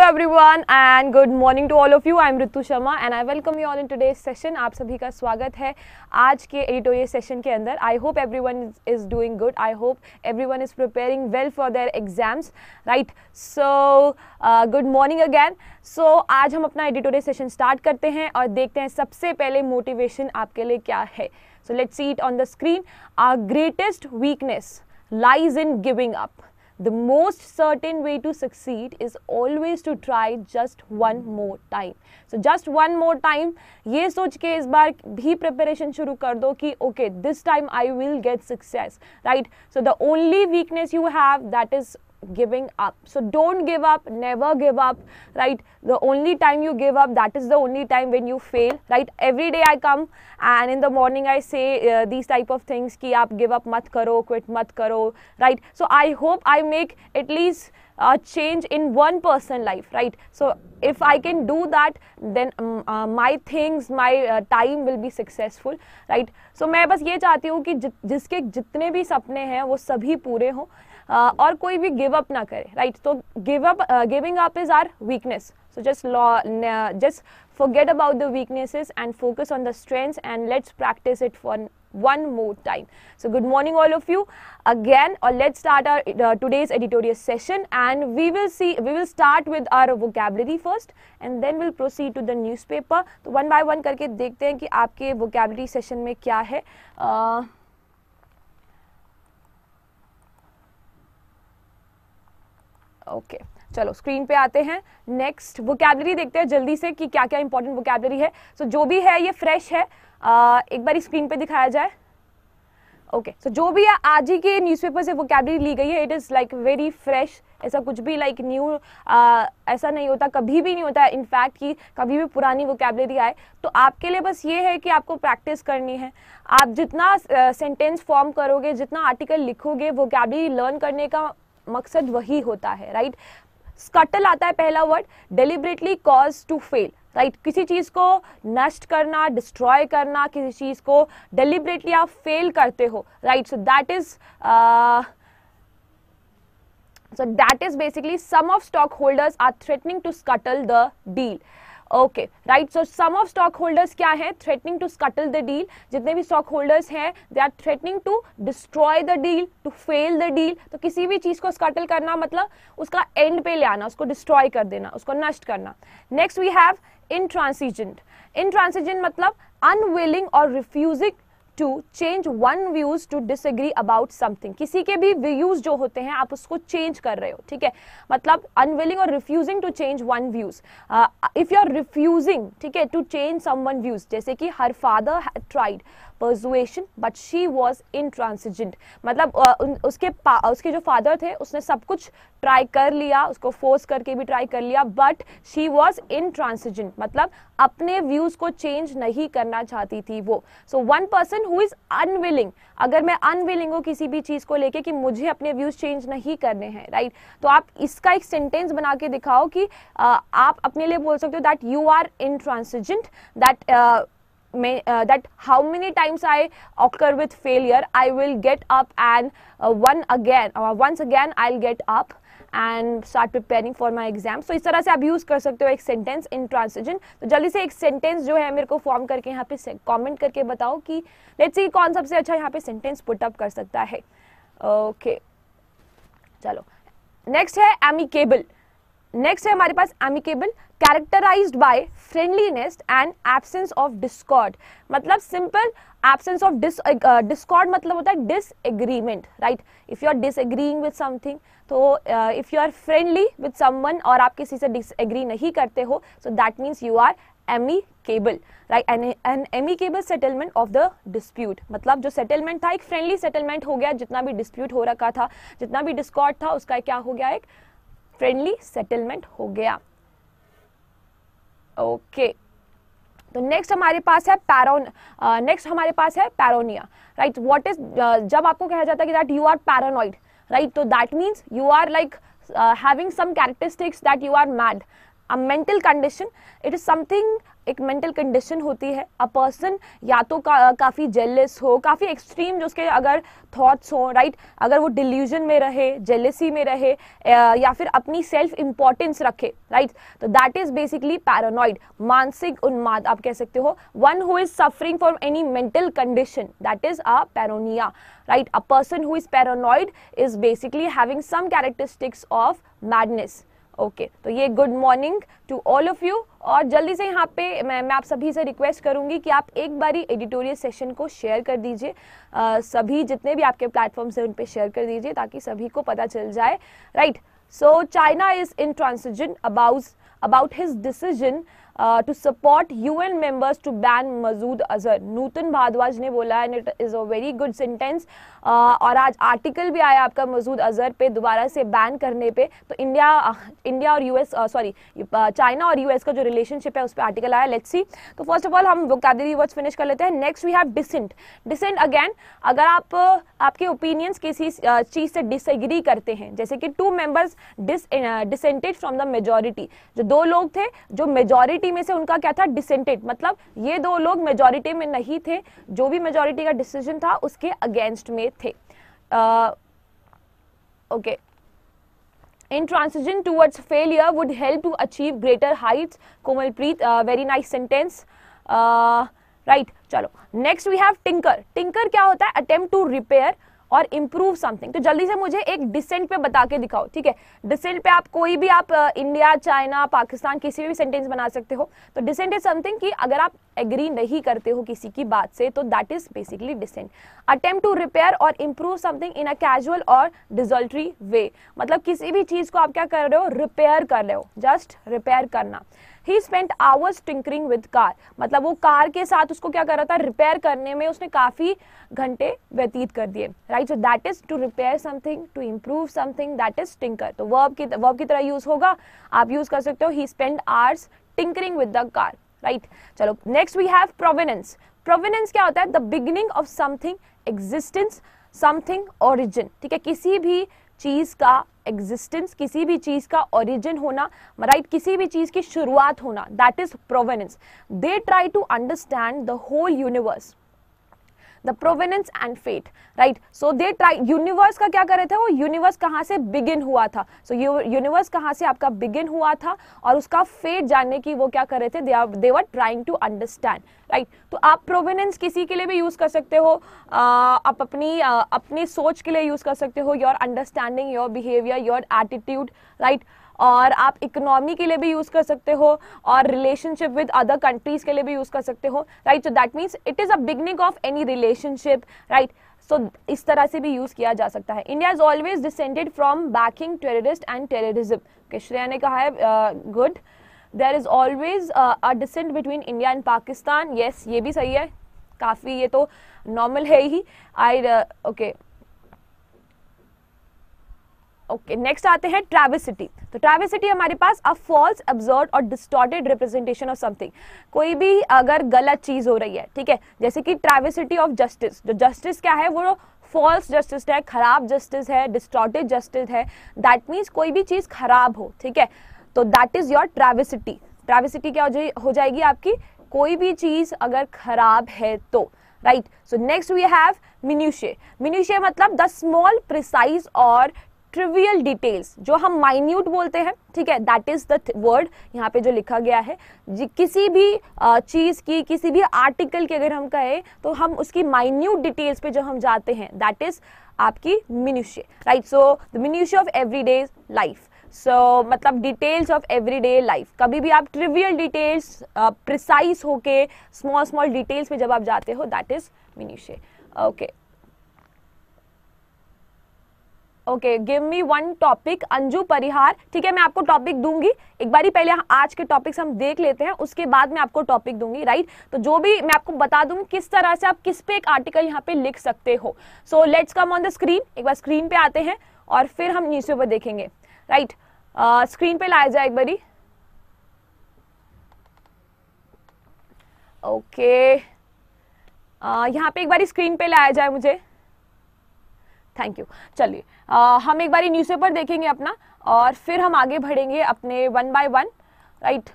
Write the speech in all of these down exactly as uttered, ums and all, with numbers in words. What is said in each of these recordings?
everyone and good morning to all of you. I am Ritu Sharma and I welcome you all in today's session. आप सभी का स्वागत है आज के एडिटोरियल सेशन के अंदर. I hope everyone is doing good. I hope everyone is preparing well for their exams, right? So uh, good morning again. So आज हम अपना एडिटोरियल सेशन स्टार्ट करते हैं और देखते हैं सबसे पहले मोटिवेशन आपके लिए क्या है. So let's see it on the screen. Our greatest weakness lies in giving up. The most certain way to succeed is always to try just one more time. So just one more time, ये सोच के इस बार भी preparation शुरू कर दो कि okay, this time I will get success, right? So the only weakness you have, that is giving up. So don't give up, never give up, right? The only time you give up, that is the only time when you fail, right? Every day I come and in the morning I say uh, these type of things कि आप give up मत करो, quit मत करो, right? So I hope I make at least a change in one person life, right? So if I can do that, then um, uh, my things, my uh, time will be successful, right? So मैं बस ये चाहती हूँ कि जि, जिसके जितने भी सपने हैं वो सभी पूरे हों uh, और कोई भी गिव अप ना करे, राइट? तो give up giving up is our weakness. So just uh, just forget about the weaknesses and focus on the strengths and let's practice it for one more time. So good morning all of you again, or let's start our uh, today's editorial session and we will see we will start with our vocabulary first and then we'll proceed to the newspaper. तो one by one करके देखते हैं कि आपके vocabulary session में क्या है. uh, okay okay. चलो स्क्रीन पे आते हैं. नेक्स्ट वोकैबलरी देखते हैं जल्दी से कि क्या क्या इंपॉर्टेंट वोकैबलरी है. सो so, जो भी है ये फ्रेश है, uh, एक बार स्क्रीन पे दिखाया जाए. Okay okay. सो so, जो भी है आज ही के न्यूज़पेपर से वोकैबलरी ली गई है. It is like very fresh. ऐसा कुछ भी लाइक like, न्यू uh, ऐसा नहीं होता, कभी भी नहीं होता है इनफैक्ट कि कभी भी पुरानी वोकैबलरी आए. तो आपके लिए बस ये है कि आपको प्रैक्टिस करनी है. आप जितना सेंटेंस uh, फॉर्म करोगे, जितना आर्टिकल लिखोगे, वोकैबलरी लर्न करने का मकसद वही होता है, राइट? स्कटल आता है पहला word. Deliberately cause to fail, right? किसी चीज को नष्ट करना, डिस्ट्रॉय करना, किसी चीज को डेलिबरेटली आप फेल करते हो, right? So that is so that is basically some of stockholders are threatening to scuttle the deal. Okay right. So some of stock holders क्या है? Threatening to scuttle the deal. जितने भी stock holders हैं they are threatening to destroy the deal, to fail the deal. तो किसी भी चीज को स्कटल करना मतलब उसका एंड पे ले आना, उसको डिस्ट्रॉय कर देना, उसको नष्ट करना. Next we have intransigent. Intransigent मतलब अनविलिंग और refusing to change one views to disagree about something. किसी के भी views जो होते हैं आप उसको change कर रहे हो, ठीक है? मतलब unwilling और refusing to change one views. uh, if you are refusing, ठीक है, to change someone views, जैसे कि her father had tried persuasion but she was intransigent. मतलब uh, उसके उसके जो फादर थे उसने सब कुछ ट्राई कर लिया, उसको फोर्स करके भी ट्राई कर लिया, बट शी वॉज intransigent. मतलब अपने व्यूज को चेंज नहीं करना चाहती थी वो. So one person who is unwilling. अगर मैं अनविलिंग हूँ किसी भी चीज को लेके कि मुझे अपने व्यूज चेंज नहीं करने हैं, राइट? तो आप इसका एक सेंटेंस बना के दिखाओ कि uh, आप अपने लिए बोल सकते हो that you are intransigent, that May, uh, that how many times I occur with failure, I will get up and uh, one again, uh, once again I'll get up and start preparing for my exam. So इस तरह से आप use कर सकते हो एक sentence intransigent. तो जल्दी से एक सेंटेंस जो है मेरे को फॉर्म करके यहाँ पे कमेंट करके बताओ कि लेट्स सी कौन सबसे अच्छा यहाँ पे सेंटेंस पुट अप कर सकता है. Okay okay. चलो नेक्स्ट है एमिकेबल. नेक्स्ट है हमारे पास amicable. Characterized by friendliness and absence of discord. मतलब सिंपल एब्सेंस ऑफ डिस्कॉर्ड मतलब होता है disagreement, right? If you are disagreeing with something, तो if you are friendly with someone और आप किसी से डिसएग्री नहीं करते हो, so that means you are amicable, right? An amicable settlement of the dispute. मतलब जो सेटलमेंट था एक फ्रेंडली सेटलमेंट हो गया. जितना भी डिस्प्यूट हो रखा था, जितना भी डिस्कॉर्ड था, उसका क्या हो गया? एक फ्रेंडली सेटलमेंट हो गया. Okay okay. तो नेक्स्ट हमारे पास है पैरोन नेक्स्ट uh, हमारे पास है पैरोनिया, राइट? व्हाट इज, जब आपको कहा जाता है कि that you are paranoid, right? तो that means you are like having some characteristics that you are mad. A mental condition, it is something, एक मेंटल कंडीशन होती है। अ पर्सन या तो का, काफ़ी जेलस हो, काफ़ी एक्सट्रीम जो उसके अगर थॉट्स हो, राइट, अगर वो डिल्यूजन में रहे, जेलसी में रहे, या फिर अपनी सेल्फ इंपॉर्टेंस रखे, राइट, तो दैट इज बेसिकली पैरानॉइड, मानसिक उन्माद आप कह सकते हो। One who is suffering from any mental condition, that is a paranoia, right. A person who is paranoid is basically having some characteristics of madness. Okay okay, तो ये good morning to all of you. और जल्दी से यहाँ पे मैं मैं आप सभी से रिक्वेस्ट करूंगी कि आप एक बारी एडिटोरियल सेशन को शेयर कर दीजिए, सभी जितने भी आपके प्लेटफॉर्म्स हैं उन पे शेयर कर दीजिए ताकि सभी को पता चल जाए, right. So China is intransigent about about his decision to support UN members to ban Masood Azhar. Nutan Bhardwaj ने बोला and it is a very good sentence. और आज आर्टिकल भी आया आपका मसूद अजहर पे दोबारा से बैन करने पे। तो इंडिया इंडिया और यूएस सॉरी चाइना और यूएस का जो रिलेशनशिप है उस पर आर्टिकल आया। Let's see. तो फर्स्ट ऑफ ऑल हम वोकैबुलरी वर्ड्स फिनिश कर लेते हैं। Next we have dissent. Dissent again, अगर आप आपके ओपिनियंस किसी चीज से डिसएग्री करते हैं, जैसे कि two members dissented from the majority, जो दो लोग थे जो मेजॉरिटी में से उनका क्या था, डिसेंटेड, मतलब ये दो लोग मेजॉरिटी में नहीं थे, जो भी मेजॉरिटी का डिसीजन था उसके अगेंस्ट में थे। Okay, intransigent towards failure would help to achieve greater heights. Komalpreet, uh, very nice sentence. uh, right, चलो next we have tinker. tinker क्या होता है, attempt to repair और इम्प्रूव समथिंग। तो जल्दी से मुझे एक डिसेंट पे बता के दिखाओ, ठीक है। डिसेंट पे आप कोई भी आप इंडिया, चाइना, पाकिस्तान किसी भी सेंटेंस बना सकते हो। तो डिसेंट इज समथिंग कि अगर आप एग्री नहीं करते हो किसी की बात से, तो that is basically dissent. Attempt to repair और improve something in a casual और डिजल्ट्री वे, मतलब किसी भी चीज को आप क्या कर रहे हो, रिपेयर कर रहे हो, जस्ट रिपेयर करना। He spent hours tinkering with car, मतलब वो कार के साथ उसको क्या कर रहा था, रिपेयर करने में उसने काफी घंटे व्यतीत कर दिए, right. So that is to repair something, to improve something, that is tinker. तो वर्ब की वर्ब की तरह यूज होगा, आप यूज कर सकते हो he spent hours tinkering with the car, right. चलो next we have provenance. Provenance क्या होता है, the beginning of something, existence, something, origin, ठीक है। किसी भी चीज का एग्जिस्टेंस, किसी भी चीज का ओरिजिन होना, राइट, किसी भी चीज की शुरुआत होना, that is provenance. They try to understand the whole universe, the provenance and fate, right. So they try, universe का क्या कर रहे थे वो, यूनिवर्स कहाँ से बिगिन हुआ था, सो so, यूनिवर्स कहाँ से आपका बिगिन हुआ था और उसका फेट जानने की वो क्या कर रहे थे, they are they were trying to understand, right. तो आप प्रोवेनेंस किसी के लिए भी यूज कर सकते हो, uh, आप अपनी uh, अपनी सोच के लिए यूज कर सकते हो, your understanding, your behaviour, your attitude, right. और आप इकोनॉमी के लिए भी यूज कर सकते हो और रिलेशनशिप विद अदर कंट्रीज के लिए भी यूज कर सकते हो, right. So that means it is a beginning of any relationship, right. So इस तरह से भी यूज किया जा सकता है। India is always descended from backing terrorist and terrorism. Shreya ने कहा है good, there is always a dissent between India and Pakistan. Yes, ये भी सही है, काफी ये तो नॉर्मल है ही। आई ओके ओके नेक्स्ट आते हैं ट्रैविसिटी। तो ट्रैविसिटी हमारे पास अ फॉल्स, अब्सर्ड और डिस्टॉर्टेड रिप्रेजेंटेशन ऑफ समथिंग। कोई भी अगर गलत चीज हो रही है, ठीक है, जैसे कि ट्रैविसिटी ऑफ जस्टिस। जो जस्टिस क्या है, वो फॉल्स जस्टिस है, खराब जस्टिस है, डिस्टॉर्टेड जस्टिस है। दैट मीन्स कोई भी चीज खराब हो, ठीक है, तो that is your travesty. Travesty क्या हो जाएगी आपकी, कोई भी चीज अगर खराब है तो, right. So next we have minutiae. Minutiae मतलब द स्मॉल, प्रिसाइज और ट्रिवियल डिटेल्स, जो हम माइन्यूट बोलते हैं, ठीक है, दैट इज द वर्ड यहाँ पे जो लिखा गया है। किसी भी चीज की, किसी भी आर्टिकल की अगर हम कहें तो हम उसकी माइन्यूट डिटेल्स पे जो हम जाते हैं, दैट इज आपकी minutiae, right. So the minutiae of everyday life, so मतलब डिटेल्स ऑफ एवरीडे लाइफ। कभी भी आप ट्रिवियल डिटेल्स, प्रिसाइज होके स्मॉल स्मॉल डिटेल्स पे जब आप जाते हो, that is minutiae. Okay okay give me one topic. Anju Parihar, ठीक है, मैं आपको टॉपिक दूंगी। एक बारी पहले आज के टॉपिक्स हम देख लेते हैं, उसके बाद मैं आपको टॉपिक दूंगी, राइट। तो जो भी मैं आपको बता दूंगी किस तरह से आप किस पे एक आर्टिकल यहाँ पे लिख सकते हो। So let's come on the screen. एक बार स्क्रीन पे आते हैं और फिर हम न्यूज़पेपर देखेंगे, राइट। स्क्रीन पे लाया जाए एक बारी। Okay okay. uh, यहाँ पे एक बारी स्क्रीन पे लाया जाए मुझे, थैंक यू। चलिए हम एक बारी न्यूज़पेपर देखेंगे अपना और फिर हम आगे बढ़ेंगे अपने वन बाय वन। राइट।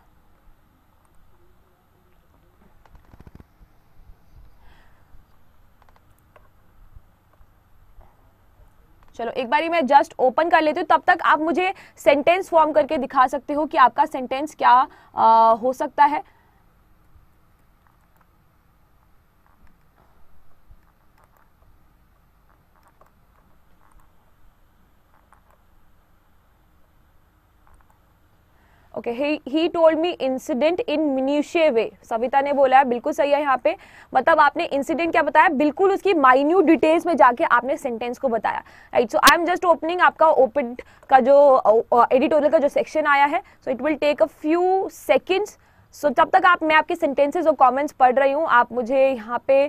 चलो एक बारी मैं जस्ट ओपन कर लेती हूँ, तब तक आप मुझे सेंटेंस फॉर्म करके दिखा सकते हो कि आपका सेंटेंस क्या आ, हो सकता है। Okay, he told me incident in minutiae way, Savita ने बोला है, बिल्कुल सही है यहाँ पे। मतलब आपने इंसिडेंट क्या बताया, बिल्कुल उसकी माइन्यूट डिटेल्स में जाके आपने सेंटेंस को बताया, right. So I am just opening आपका ओपन का जो एडिटोरियल का जो सेक्शन आया है, so it will take a few seconds. सो तब तक आप, मैं आपके सेंटेंसेस और कॉमेंट्स पढ़ रही हूँ, आप मुझे यहाँ पे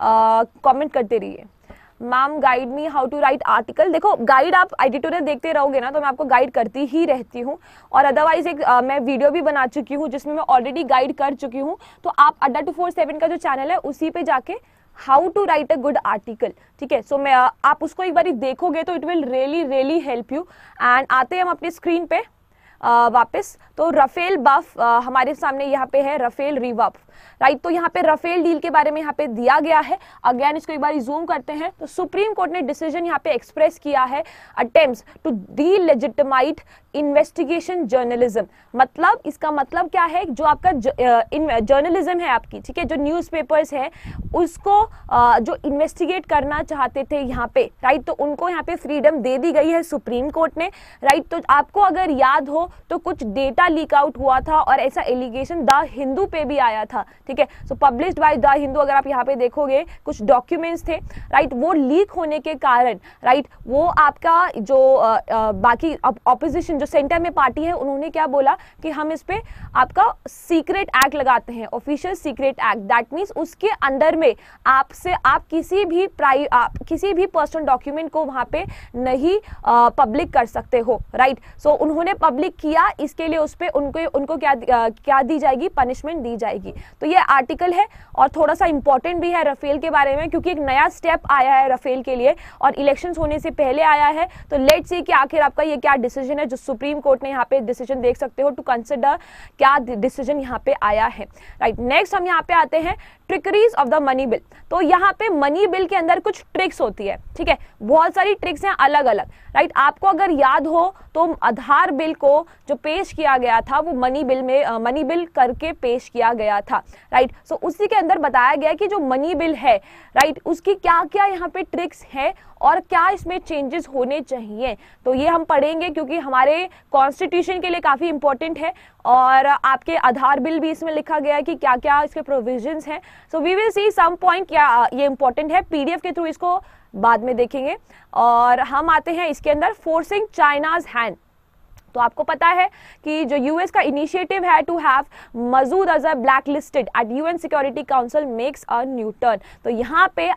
कॉमेंट करते रहिए। Ma'am guide me how to write article. देखो गाइड आप एडिटोरियल देखते रहोगे ना तो मैं आपको गाइड करती ही रहती हूँ, और अदरवाइज एक आ, मैं वीडियो भी बना चुकी हूँ जिसमें मैं ऑलरेडी गाइड कर चुकी हूँ। तो आप अड्डा टू फोर सेवन का जो चैनल है उसी पे जाके how to write a good article, ठीक है। सो मैं आप उसको एक बार देखोगे तो it will really really help you. And आते हैं हम अपनी स्क्रीन पे Uh, वापस। तो रफेल बफ uh, हमारे सामने यहाँ पे है, रफेल रिवफ, राइट। तो यहाँ पे रफेल डील के बारे में यहाँ पे दिया गया है। अगेन इसको एक बार जूम करते हैं तो सुप्रीम कोर्ट ने डिसीजन यहाँ पे एक्सप्रेस किया है, attempts to delegitimate investigation journalism. मतलब इसका मतलब क्या है, जो आपका जर्नलिज्म है आपकी, ठीक है, जो न्यूज़पेपर्स है उसको uh, जो इन्वेस्टिगेट करना चाहते थे यहाँ पे, राइट, तो उनको यहाँ पे फ्रीडम दे दी गई है सुप्रीम कोर्ट ने, राइट। तो आपको अगर याद हो तो कुछ डेटा लीक आउट हुआ था और ऐसा एलिगेशन द हिंदू पे भी आया था, ठीक है। So published by the Hindu, अगर आप यहाँ पे देखोगे कुछ डॉक्यूमेंट्स थे, राइट, वो लीक होने के कारण, राइट, वो आपका जो आ, आ, बाकी ऑपोजिशन जो सेंटर में पार्टी है उन्होंने क्या बोला कि हम इस पे आपका सीक्रेट एक्ट लगाते हैं, official secret act. That means उसके अंडर में आपसे आप किसी भी प्राइ आप किसी भी पर्सनल डॉक्यूमेंट को वहां पे नहीं पब्लिक कर सकते हो, राइट। सो उन्होंने पब्लिक किया, इसके लिए उस पे उनको उनको क्या आ, क्या दी जाएगी, पनिशमेंट दी जाएगी। तो ये आर्टिकल है और थोड़ा सा इंपॉर्टेंट भी है रफेल के बारे में, क्योंकि एक नया स्टेप आया है रफेल के लिए और इलेक्शंस होने से पहले आया है। तो लेट्स सी कि आखिर आपका ये क्या डिसीजन है, जो सुप्रीम कोर्ट ने यहाँ पे डिसीजन देख सकते हो टू कंसिडर क्या डिसीजन यहाँ पे आया है, राइट। नेक्स्ट हम यहाँ पे आते हैं trickeries of the money bill. तो यहाँ पे मनी बिल के अंदर कुछ ट्रिक्स होती है, ठीक है, बहुत सारी ट्रिक्स हैं अलग अलग, राइट। आपको अगर याद हो तो आधार बिल को जो पेश किया गया था वो मनी बिल में मनी बिल करके पेश किया गया था, राइट। सो उसी के अंदर बताया गया कि जो मनी बिल है, राइट, उसकी क्या क्या यहाँ पे ट्रिक्स है और क्या इसमें चेंजेस होने चाहिए। तो ये हम पढ़ेंगे क्योंकि हमारे कॉन्स्टिट्यूशन के लिए काफी इंपॉर्टेंट है और आपके आधार बिल भी इसमें लिखा गया है कि क्या क्या इसके प्रोविजंस हैं। So we will see some point, क्या ये इंपॉर्टेंट है, पीडीएफ के थ्रू इसको बाद में देखेंगे। और हम आते हैं इसके अंदर फोर्सिंग चाइनाज हैंड। तो आपको पता है कि जो यूएस का इनिशिएटिव है to have Masood Azhar black listed at UN security council makes a new turn. तो यहाँ पे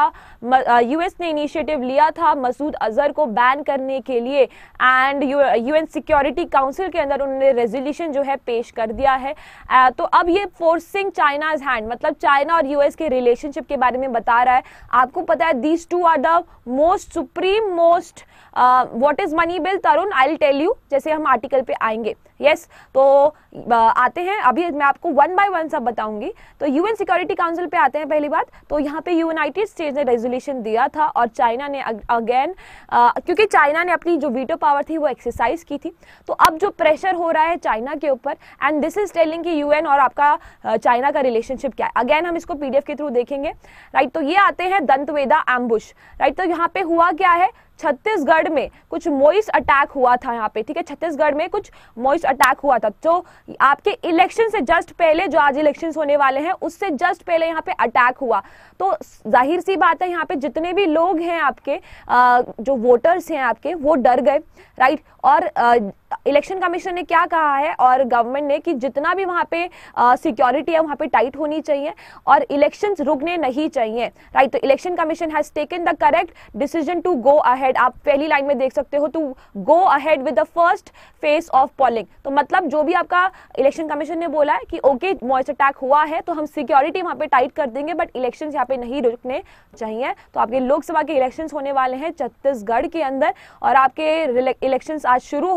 आपका यूएस ने इनिशिएटिव लिया था मसूद अजहर को बैन करने के लिए, एंड यूएन सिक्योरिटी काउंसिल के अंदर उन्होंने रेजोल्यूशन जो है पेश कर दिया है। uh, तो अब ये फोर्सिंग चाइनाज हैंड मतलब चाइना और यूएस के रिलेशनशिप के बारे में बता रहा है। आपको पता है these two are the most supreme most what is money bill, Tarun I will tell you जैसे हम आर्टिकल पे आएंगे। यस yes, तो uh, आते हैं, अभी मैं आपको वन बाय वन सब बताऊंगी। तो यूएन सिक्योरिटी काउंसिल पे आते हैं। पहली बात तो यहाँ पे यूनाइटेड स्टेट्स ने रेजोल्यूशन दिया था और चाइना ने अगेन uh, क्योंकि चाइना ने अपनी जो वीटो पावर थी वो एक्सरसाइज की थी, तो अब जो प्रेशर हो रहा है चाइना के ऊपर, एंड दिस इज टेलिंग कि यूएन और आपका चाइना uh, का रिलेशनशिप क्या है। अगेन हम इसको पीडीएफ के थ्रू देखेंगे, राइट। तो ये आते हैं दंतवेदा एम्बुश, राइट। तो यहाँ पे हुआ क्या है, छत्तीसगढ़ में कुछ मॉइस्ट अटैक हुआ था यहाँ पे, ठीक है, छत्तीसगढ़ में कुछ मॉइस्ट अटैक हुआ था। तो आपके इलेक्शन से जस्ट पहले, जो आज इलेक्शंस होने वाले हैं उससे जस्ट पहले यहाँ पे अटैक हुआ। तो जाहिर सी बात है यहाँ पे जितने भी लोग हैं आपके आ, जो वोटर्स हैं आपके, वो डर गए, राइट। और इलेक्शन कमीशन ने क्या कहा है और गवर्नमेंट ने कि जितना भी वहाँ पे सिक्योरिटी है वहाँ पे टाइट होनी चाहिए और इलेक्शंस रुकने नहीं चाहिए, राइट। तो election commission has taken the correct decision to go ahead. आप पहली लाइन में देख सकते हो, to go ahead with the first phase of polling. तो मतलब जो भी आपका इलेक्शन कमीशन ने बोला है कि ओके मॉइस्ट अटैक हुआ है तो हम सिक्योरिटी वहाँ पे टाइट कर देंगे, बट इलेक्शन यहाँ पे नहीं रुकने चाहिए। तो आपके लोकसभा के इलेक्शन होने वाले हैं छत्तीसगढ़ के अंदर और आपके इलेक्शन आज शुरू हो गए हैं।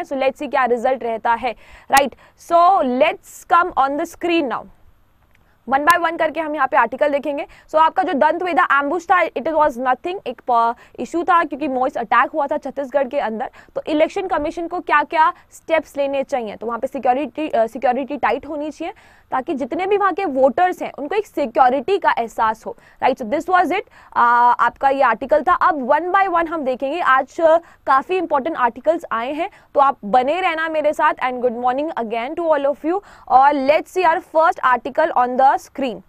सो लेट्स सी क्या रिजल्ट रहता है, right. So let's come on the screen now, one by one करके हम यहाँ पे आर्टिकल देखेंगे। सो so, आपका जो दंतवेदा एम्बुश था, इट वाज नथिंग, एक इशू था क्योंकि मॉइस अटैक हुआ था छत्तीसगढ़ के अंदर। तो इलेक्शन कमीशन को क्या क्या स्टेप्स लेने चाहिए, तो वहाँ पे सिक्योरिटी सिक्योरिटी टाइट होनी चाहिए ताकि जितने भी वहाँ के वोटर्स हैं उनको एक सिक्योरिटी का एहसास हो, right. So this was it, आपका ये आर्टिकल था। अब वन बाय वन हम देखेंगे, आज uh, काफी इंपॉर्टेंट आर्टिकल्स आए हैं, तो आप बने रहना मेरे साथ। And good morning again to all of you, और let's see our first article on the screen,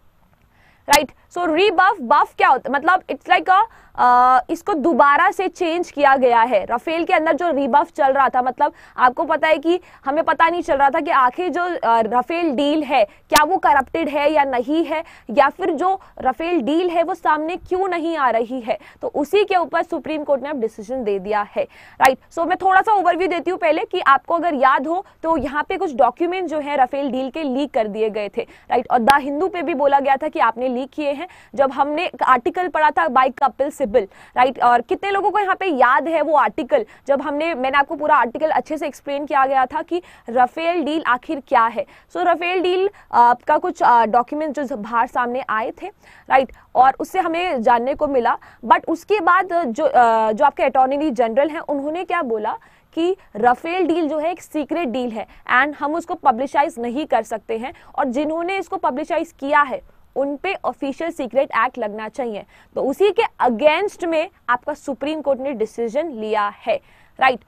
right. So rebuff, buff क्या होता है, मतलब इट्स लाइक अ इसको दोबारा से चेंज किया गया है। राफेल के अंदर जो रीबफ चल रहा था, मतलब आपको पता है कि हमें पता नहीं चल रहा था कि आखिर जो राफेल डील है क्या वो करप्टेड है या नहीं है, या फिर जो राफेल डील है वो सामने क्यों नहीं आ रही है। तो उसी के ऊपर सुप्रीम कोर्ट ने अब डिसीजन दे दिया है, राइट। सो मैं थोड़ा सा ओवरव्यू देती हूँ पहले, कि आपको अगर याद हो तो यहाँ पे कुछ डॉक्यूमेंट जो है राफेल डील के लीक कर दिए गए थे, राइट। और द हिंदू पे भी बोला गया था कि आपने लीक किए हैं, जब हमने आर्टिकल पढ़ा था बाय कपिल सिब्बल, राइट। और कितने लोगों को यहाँ पे याद है वो आर्टिकल, जब हमने मैंने आपको पूरा आर्टिकल अच्छे से एक्सप्लेन किया गया था कि राफेल डील आखिर क्या है। सो राफेल डील का कुछ डॉक्यूमेंट जो बाहर सामने आए थे, राइट, और उससे हमें जानने को मिला। बट उसके बाद जो जो आपके अटॉर्नी जनरल हैं उन्होंने क्या बोला कि राफेल डील जो है एक सीक्रेट डील है एंड हम उसको पब्लिसाइज नहीं कर सकते हैं, और जिन्होंने इसको पब्लिसाइज किया है उन पे ऑफिशियल सीक्रेट एक्ट लगना चाहिए। तो उसी के अगेंस्ट में आपका सुप्रीम कोर्ट ने डिसीजन लिया है, राइट।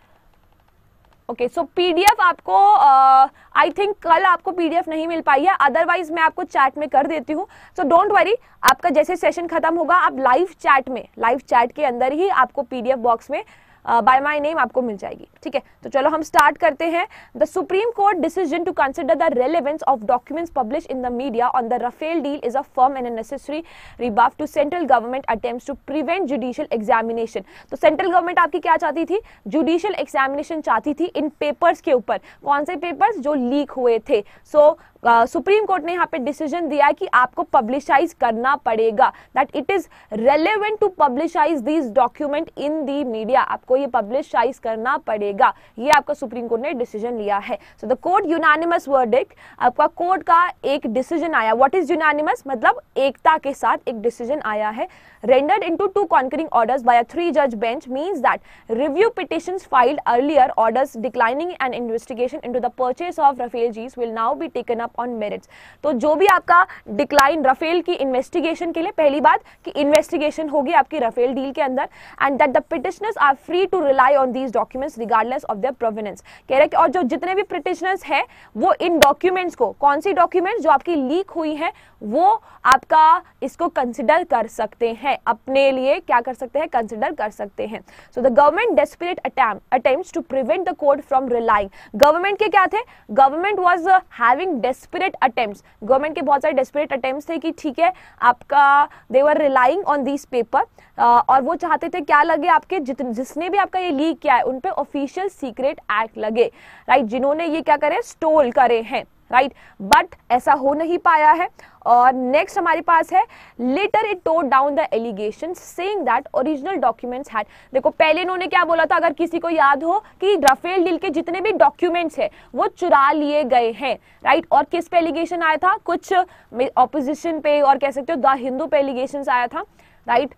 ओके, सो पीडीएफ आपको आई uh, थिंक कल आपको पीडीएफ नहीं मिल पाई है, अदरवाइज मैं आपको चैट में कर देती हूँ। सो डोंट वरी, आपका जैसे सेशन खत्म होगा आप लाइव चैट में लाइव चैट के अंदर ही आपको पीडीएफ बॉक्स में बाय माय नेम आपको मिल जाएगी, ठीक है। तो चलो हम स्टार्ट करते हैं। The supreme court decision to consider the relevance of documents publish in the media on the Rafale deal is a firm and necessary rebuff to central government attempts to prevent judicial examination. तो central government आपकी क्या चाहती थी, judicial examination चाहती थी इन papers के ऊपर। कौन से पेपर्स, जो लीक हुए थे। सो सुप्रीम कोर्ट ने यहाँ पे डिसीजन दिया है कि आपको पब्लिसाइज करना पड़ेगा, that it is relevant to publicise these document in the media, आपको ये पब्लिसाइज करना पड़ेगा। ये आपका सुप्रीम कोर्ट ने डिसीजन लिया है। So the court unanimous verdict, आपका कोर्ट का एक डिसीजन आया। व्हाट इज यूनानिमस, मतलब एकता के साथ एक डिसीजन आया है। rendered into two concurring orders by a three judge bench means that review petitions filed earlier orders declining an investigation into the purchase of Rafale Gs will now be taken up on merits। तो जो भी आपका decline Rafale की investigation के लिए, पहली बात कि इन्वेस्टिगेशन होगी आपकी राफेल डील के अंदर, and that the petitioners are free to rely on these documents regardless of their provenance. कह रहे कि और जो जितने भी पिटिशनर्स हैं वो इन डॉक्यूमेंट्स को, कौन सी डॉक्यूमेंट्स जो आपकी लीक हुई है, वो आपका इसको कंसिडर कर सकते हैं, अपने लिए क्या कर सकते हैं, कंसिडर कर सकते हैं। So the government desperate attempts to prevent the court from relying, government के क्या थे, government was having desperate attempts, government के बहुत सारे डेस्परेट अटेम्प्ट्स थे कि ठीक है आपका they were relying on this paper, और वो चाहते थे क्या लगे, आपके जितने जिसने भी आपका ये लीक किया है उन पे ऑफिशियल सीक्रेट एक्ट लगे, राइट, जिन्होंने ये क्या करे, स्टोल करे हैं, राइट। बट ऐसा हो नहीं पाया है। और नेक्स्ट हमारे पास है later it tore down the allegation saying that original documents had, देखो पहले इन्होंने क्या बोला था, अगर किसी को याद हो, कि राफेल डील के जितने भी डॉक्यूमेंट्स हैं वो चुरा लिए गए हैं, राइट। और किस पे एलिगेशन आया था, कुछ ऑपोजिशन पे और कह सकते हो द हिंदू पे एलिगेशन आया था, राइट।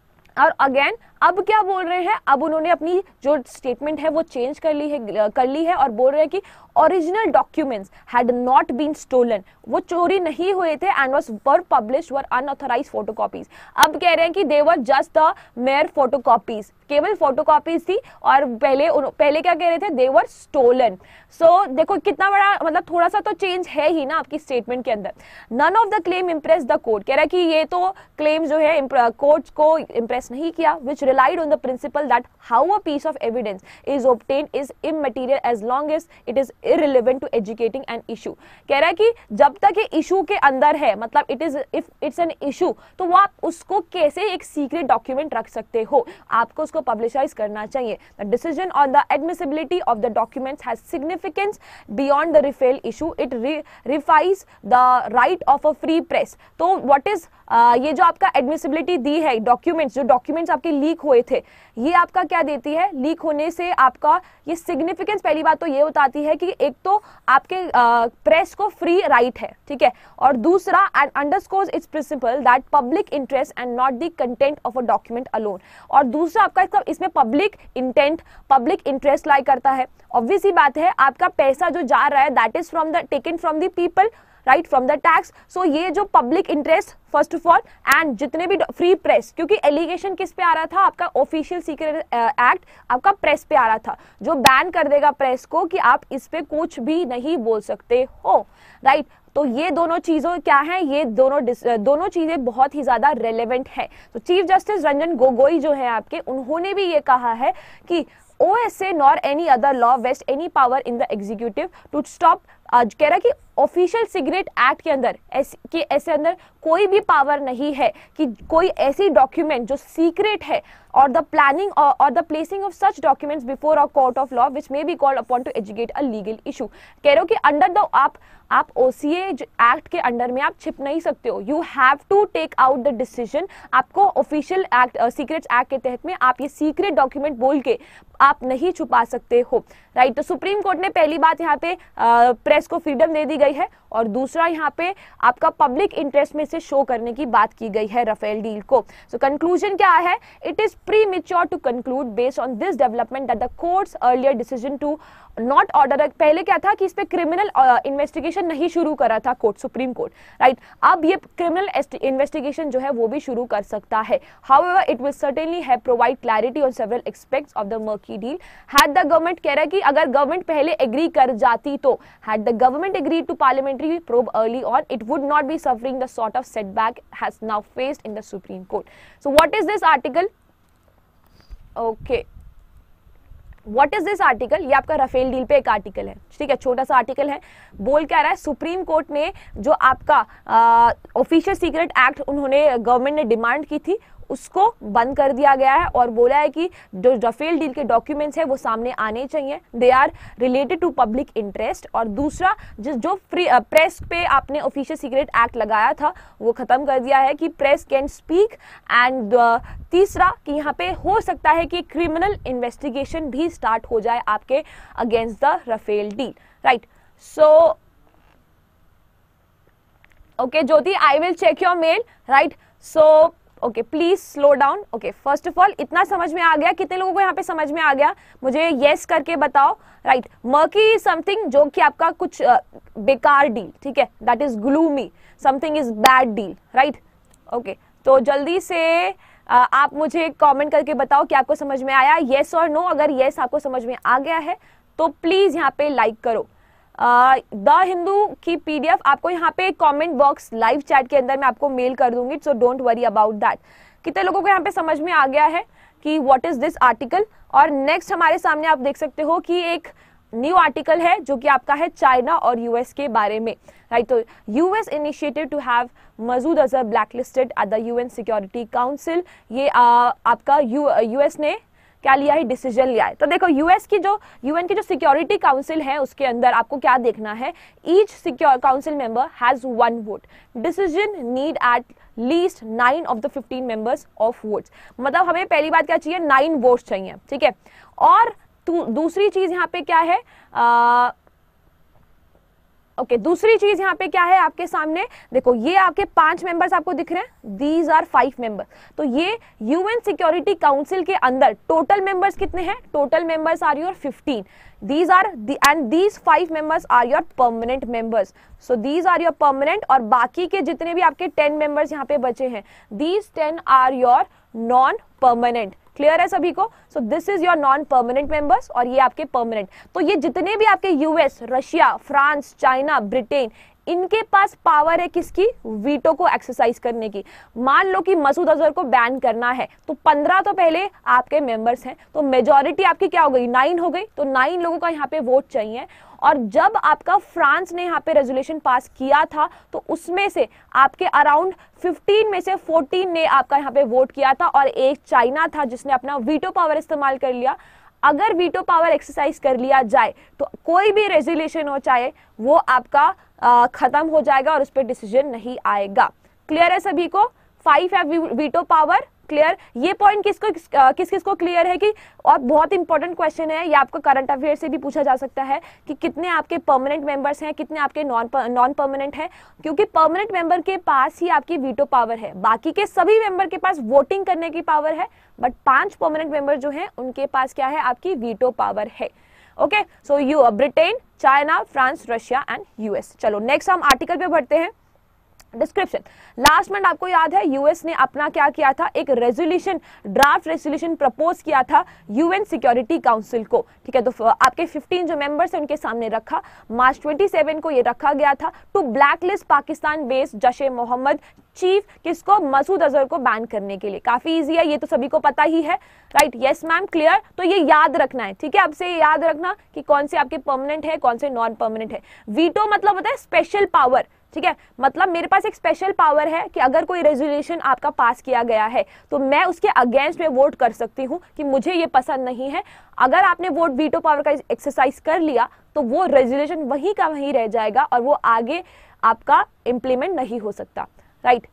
और अगेन अब क्या बोल रहे हैं, अब उन्होंने अपनी जो स्टेटमेंट है वो चेंज कर ली है कर ली है और बोल रहे हैं कि original documents had not been stolen, वो चोरी नहीं हुए थे, and was were published were unauthorised photocopies. अब कह रहे हैं कि they were just the mere photocopies, केवल फोटोकॉपीज थी, और पहले पहले क्या कह रहे थे, दे वर स्टोलन। सो देखो कितना बड़ा, मतलब थोड़ा सा तो चेंज है ही ना आपकी स्टेटमेंट के अंदर। None of the claim impress the court, कह रहा है कि ये तो क्लेम जो है कोर्ट को इम्प्रेस नहीं किया, विच relied on the principle that how a piece of evidence is obtained is immaterial as long as it is irrelevant to educating an issue। कह रहा है कि जब तक ये इशू के अंदर है, मतलब it is if it's an issue, तो वो आप उसको कैसे एक सीक्रेट डॉक्यूमेंट रख सकते हो, आपको उसको पब्लिसाइज करना चाहिए। The decision on the admissibility of the documents has significance beyond the Rafale issue, it reifies the right of a free press. तो व्हाट इज आ, ये जो आपका एडमिसिबिलिटी दी है, डॉक्यूमेंट्स जो डॉक्यूमेंट्स आपके लीक हुए थे, ये आपका क्या देती है, लीक होने से आपका ये सिग्निफिकेंस पहली बात तो ये बताती है कि एक तो आपके प्रेस को फ्री राइट है, ठीक है, और दूसरा and underscores its principle that public interest and not the content of a document alone, और दूसरा आपका इसमें public intent, public interest lie करता है। ऑब्वियस ही बात है, आपका पैसा जो जा रहा है that is from the taken from the people, right, from the tax. So ये जो public interest first of all and जितने भी फ्री प्रेस, क्योंकि एलिगेशन किस पे आ रहा था, आपका ऑफिशियल सीक्रेट एक्ट आपका प्रेस पे आ रहा था, जो बैन कर देगा प्रेस को कि आप इस पे कुछ भी नहीं बोल सकते हो, राइट। तो ये दोनों चीजों क्या है, ये दोनों दोनों चीजें बहुत ही ज्यादा रेलेवेंट है। तो चीफ जस्टिस रंजन गोगोई जो है आपके, उन्होंने भी ये कहा है कि O S A nor any other law vests any power in the executive to stop, आज कह रहा कि ऑफिशियल सिगरेट एक्ट के अंदर ऐसे कि ऐसे अंदर कोई भी पावर नहीं है कि कोई ऐसी डॉक्यूमेंट जो सीक्रेट है और द प्लानिंग और the placing of such documents before a court of law which may be called upon to educate a legal issue. कह रहे हो कि अंडर द आप आप ओसीए एक्ट के अंडर में आप छिप नहीं सकते हो, you have to take out the decision. आपको ऑफिशियल एक्ट सीक्रेट एक्ट के तहत में आप ये सीक्रेट डॉक्यूमेंट बोल के आप नहीं छुपा सकते हो, राइट। तो सुप्रीम कोर्ट ने पहली बात यहाँ पे प्रेस को फ्रीडम दे दी गई है, और दूसरा यहाँ पे आपका पब्लिक इंटरेस्ट में से शो करने की बात की गई है राफेल डील को। सो कंक्लूजन क्या है, it is premature to conclude based on this development that the court's earlier decision to not order, पहले क्या था कि इस पे क्रिमिनल इन्वेस्टिगेशन नहीं शुरू करा था कोर्ट, सुप्रीम कोर्ट, राइट। अब ये क्रिमिनल इन्वेस्टिगेशन जो है वो भी शुरू कर सकता है। However it will certainly have provide clarity on several aspects of the murky deal. Had the government, कह रहा है कि अगर गवर्नमेंट पहले एग्री कर जाती तो, had the government agree to parliamentary probe early on, it would not be suffering the sort of setback has now faced in the Supreme Court. So what is this article? Okay. What is this article? ये आपका Rafale deal पे एक article है, ठीक है, छोटा सा article है। बोल क्या रहा है, सुप्रीम कोर्ट ने जो आपका ऑफिशियल सीक्रेट एक्ट उन्होंने गवर्नमेंट ने डिमांड की थी उसको बंद कर दिया गया है, और बोला है कि जो राफेल डील के डॉक्यूमेंट्स है वो सामने आने चाहिए, they are related to public interest. और दूसरा जिस जो फ्री प्रेस पे आपने ऑफिशियल सीक्रेट एक्ट लगाया था वो खत्म कर दिया है कि प्रेस कैन स्पीक, एंड तीसरा कि यहाँ पे हो सकता है कि क्रिमिनल इन्वेस्टिगेशन भी स्टार्ट हो जाए आपके against the Rafale deal, right. So okay Jyoti, I will check your mail, right. So okay please slow down. Okay first of all इतना समझ में आ गया, कितने लोगों को यहाँ पे समझ में आ गया मुझे येस करके बताओ, राइट। मर्की समथिंग जो कि आपका कुछ uh, बेकार डील, ठीक है, that is gloomy, something is bad deal, right. Okay तो जल्दी से uh, आप मुझे कमेंट करके बताओ कि आपको समझ में आया, येस और नो। अगर येस आपको समझ में आ गया है तो प्लीज यहाँ पे लाइक करो। द uh, हिंदू की पीडीएफ आपको यहाँ पे कमेंट बॉक्स लाइव चैट के अंदर मैं आपको मेल कर दूंगी, so don't worry about that. कितने लोगों को यहाँ पे समझ में आ गया है कि व्हाट इज दिस आर्टिकल। और नेक्स्ट हमारे सामने आप देख सकते हो कि एक न्यू आर्टिकल है जो कि आपका है चाइना और यूएस के बारे में, राइट। तो US initiated to have Masood Azhar blacklisted at the UN security council. ये आ, आपका यू यूएस ने क्या लिया है, डिसीजन लिया है। तो देखो यूएस की जो यूएन की जो सिक्योरिटी काउंसिल है उसके अंदर आपको क्या देखना है, each secure council member has one vote, decision need at least nine of the fifteen members of votes. मतलब हमें पहली बात क्या चाहिए, नाइन वोट्स चाहिए, ठीक है। और दूसरी चीज यहाँ पे क्या है, आ, ओके okay, दूसरी चीज यहाँ पे क्या है आपके सामने, देखो ये आपके पांच मेंबर्स आपको दिख रहे हैं, दीज आर फाइव मेंबर्स। तो ये यूएन सिक्योरिटी काउंसिल के अंदर टोटल मेंबर्स कितने हैं, total members are your fifteen, these are and these five members are your permanent members. So these are your permanent, और बाकी के जितने भी आपके टेन मेंबर्स यहाँ पे बचे हैं, these ten are your non permanent. Clear है सभी को। So this is your non permanent members और ये आपके परमानेंट। तो ये जितने भी आपके US, Russia, France, China, Britain, इनके पास पावर है किसकी, वीटो को एक्सरसाइज करने की। मान लो कि मसूद अजहर को बैन करना है तो पंद्रह तो पहले आपके मेंबर्स हैं, तो मेजॉरिटी आपकी क्या हो गई, नाइन हो गई। तो नाइन लोगों का यहाँ पे वोट चाहिए। और जब आपका फ्रांस ने यहाँ पे रेजोल्यूशन पास किया था तो उसमें से आपके अराउंड फिफ्टीन में से फोर्टीन ने आपका यहाँ पे वोट किया था, और एक चाइना था जिसने अपना वीटो पावर इस्तेमाल कर लिया। अगर वीटो पावर एक्सरसाइज कर लिया जाए तो कोई भी रेजोल्यूशन हो चाहे वो आपका आ, खत्म हो जाएगा और उस पर डिसीजन नहीं आएगा। क्लियर है सभी को। फाइव है वीटो पावर। क्लियर? ये पॉइंट किसको किस किस को क्लियर है कि, और बहुत इंपॉर्टेंट क्वेश्चन है ये, आपको करंट अफेयर से भी पूछा जा सकता है कि कितने आपके परमानेंट मेंबर्स हैं, कितने आपके नॉन नॉन परमानेंट हैं, क्योंकि परमानेंट मेंबर के पास ही आपकी वीटो पावर है, बाकी के सभी मेंबर के पास वोटिंग करने की पावर है, बट पांच परमानेंट मेंबर जो हैं उनके पास क्या है, आपकी वीटो पावर है। Okay, so you Britain, China, France, Russia and US. चलो नेक्स्ट हम आर्टिकल पे बढ़ते हैं। डिस्क्रिप्शन, लास्ट मंथ आपको याद है यूएस ने अपना क्या किया था, एक रेजोल्यूशन, ड्राफ्ट रेजोल्यूशन प्रपोज किया था यूएन सिक्योरिटी काउंसिल को। ठीक है, तो आपके फिफ्टीन जो मेंबर्स हैं उनके सामने रखा, मार्च सत्ताईस को ये रखा गया था to blacklist Pakistan based Jaish e Mohammed chief, किसको, मसूद अजहर को बैन करने के लिए। काफी इजी है, ये तो सभी को पता ही है, राइट? Yes ma'am, clear? तो ये याद रखना है, ठीक है, अब से याद रखना कि कौन से आपके परमानेंट है, कौन से नॉन परमानेंट है। वीटो मतलब होता है स्पेशल पावर, ठीक है, मतलब मेरे पास एक स्पेशल पावर है कि अगर कोई रेजोल्यूशन आपका पास किया गया है तो मैं उसके अगेंस्ट में वोट कर सकती हूँ कि मुझे ये पसंद नहीं है। अगर आपने वोट वीटो पावर का एक्सरसाइज कर लिया तो वो रेजोल्यूशन वहीं का वहीं रह जाएगा और वो आगे आपका इंप्लीमेंट नहीं हो सकता, राइट?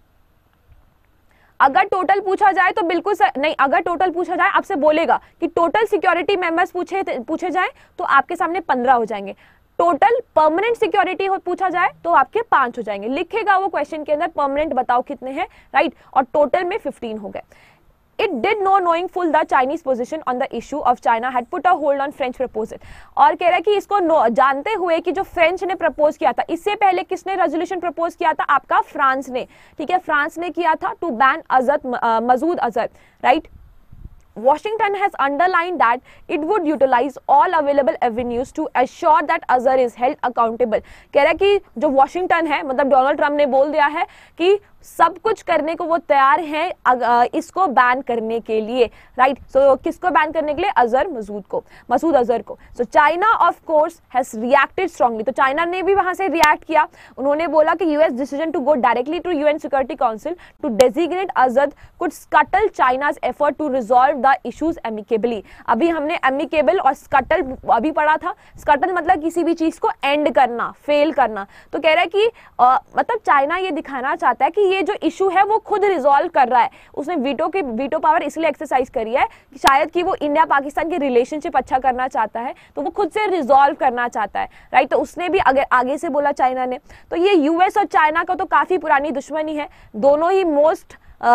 अगर टोटल पूछा जाए तो बिल्कुल नहीं, अगर टोटल पूछा जाए आपसे बोलेगा कि टोटल सिक्योरिटी मेंबर्स पूछे पूछे जाए तो आपके सामने पंद्रह हो जाएंगे, टोटल परमानेंट सिक्योरिटी हो पूछा जाए तो आपके पांच हो जाएंगे। लिखेगा वो क्वेश्चन के अंदर परमानेंट बताओ कितने हैं, राइट? और टोटल में फिफ्टीन हो गए। It did know knowing full the Chinese position on the issue of China had put a hold on French proposal। और कह रहा है कि इसको जानते हुए कि जो फ्रेंच ने प्रपोज किया था, इससे पहले किसने रेजोल्यूशन प्रपोज किया था, आपका फ्रांस ने। ठीक है, फ्रांस ने किया था to ban Azhar, Masood Azhar, right? Washington has underlined that it would utilize all available avenues to assure that Azhar is held accountable। कह रहा है कि जो वॉशिंगटन है, मतलब डोनाल्ड ट्रम्प ने बोल दिया है कि सब कुछ करने को वो तैयार हैं इसको बैन करने के लिए, राइट? सो so, किसको बैन करने के लिए? अजहर मसूद को, मसूद अजहर को। So China of course has reacted strongly, तो चाइना ने भी वहां से रिएक्ट किया। उन्होंने बोला कि US decision to go directly to UN security council to designate Azhar could scuttle China's effort to resolve the issues amicably. अभी हमने एमिकेबल और स्कटल अभी पढ़ा था। स्कटल मतलब किसी भी चीज को एंड करना, फेल करना। तो कह रहा है कि आ, मतलब चाइना ये दिखाना चाहता है कि ये जो इशू है वो खुद रिजॉल्व कर रहा है। उसने वीटो की वीटो पावर इसलिए एक्सरसाइज करी है कि शायद कि वो इंडिया पाकिस्तान की रिलेशनशिप अच्छा करना चाहता है, तो वो खुद से रिजॉल्व करना चाहता है, राइट? तो उसने भी अगर आगे से बोला चाइना ने। तो ये यूएस और चाइना का तो काफी पुरानी दुश्मनी है, दोनों ही मोस्ट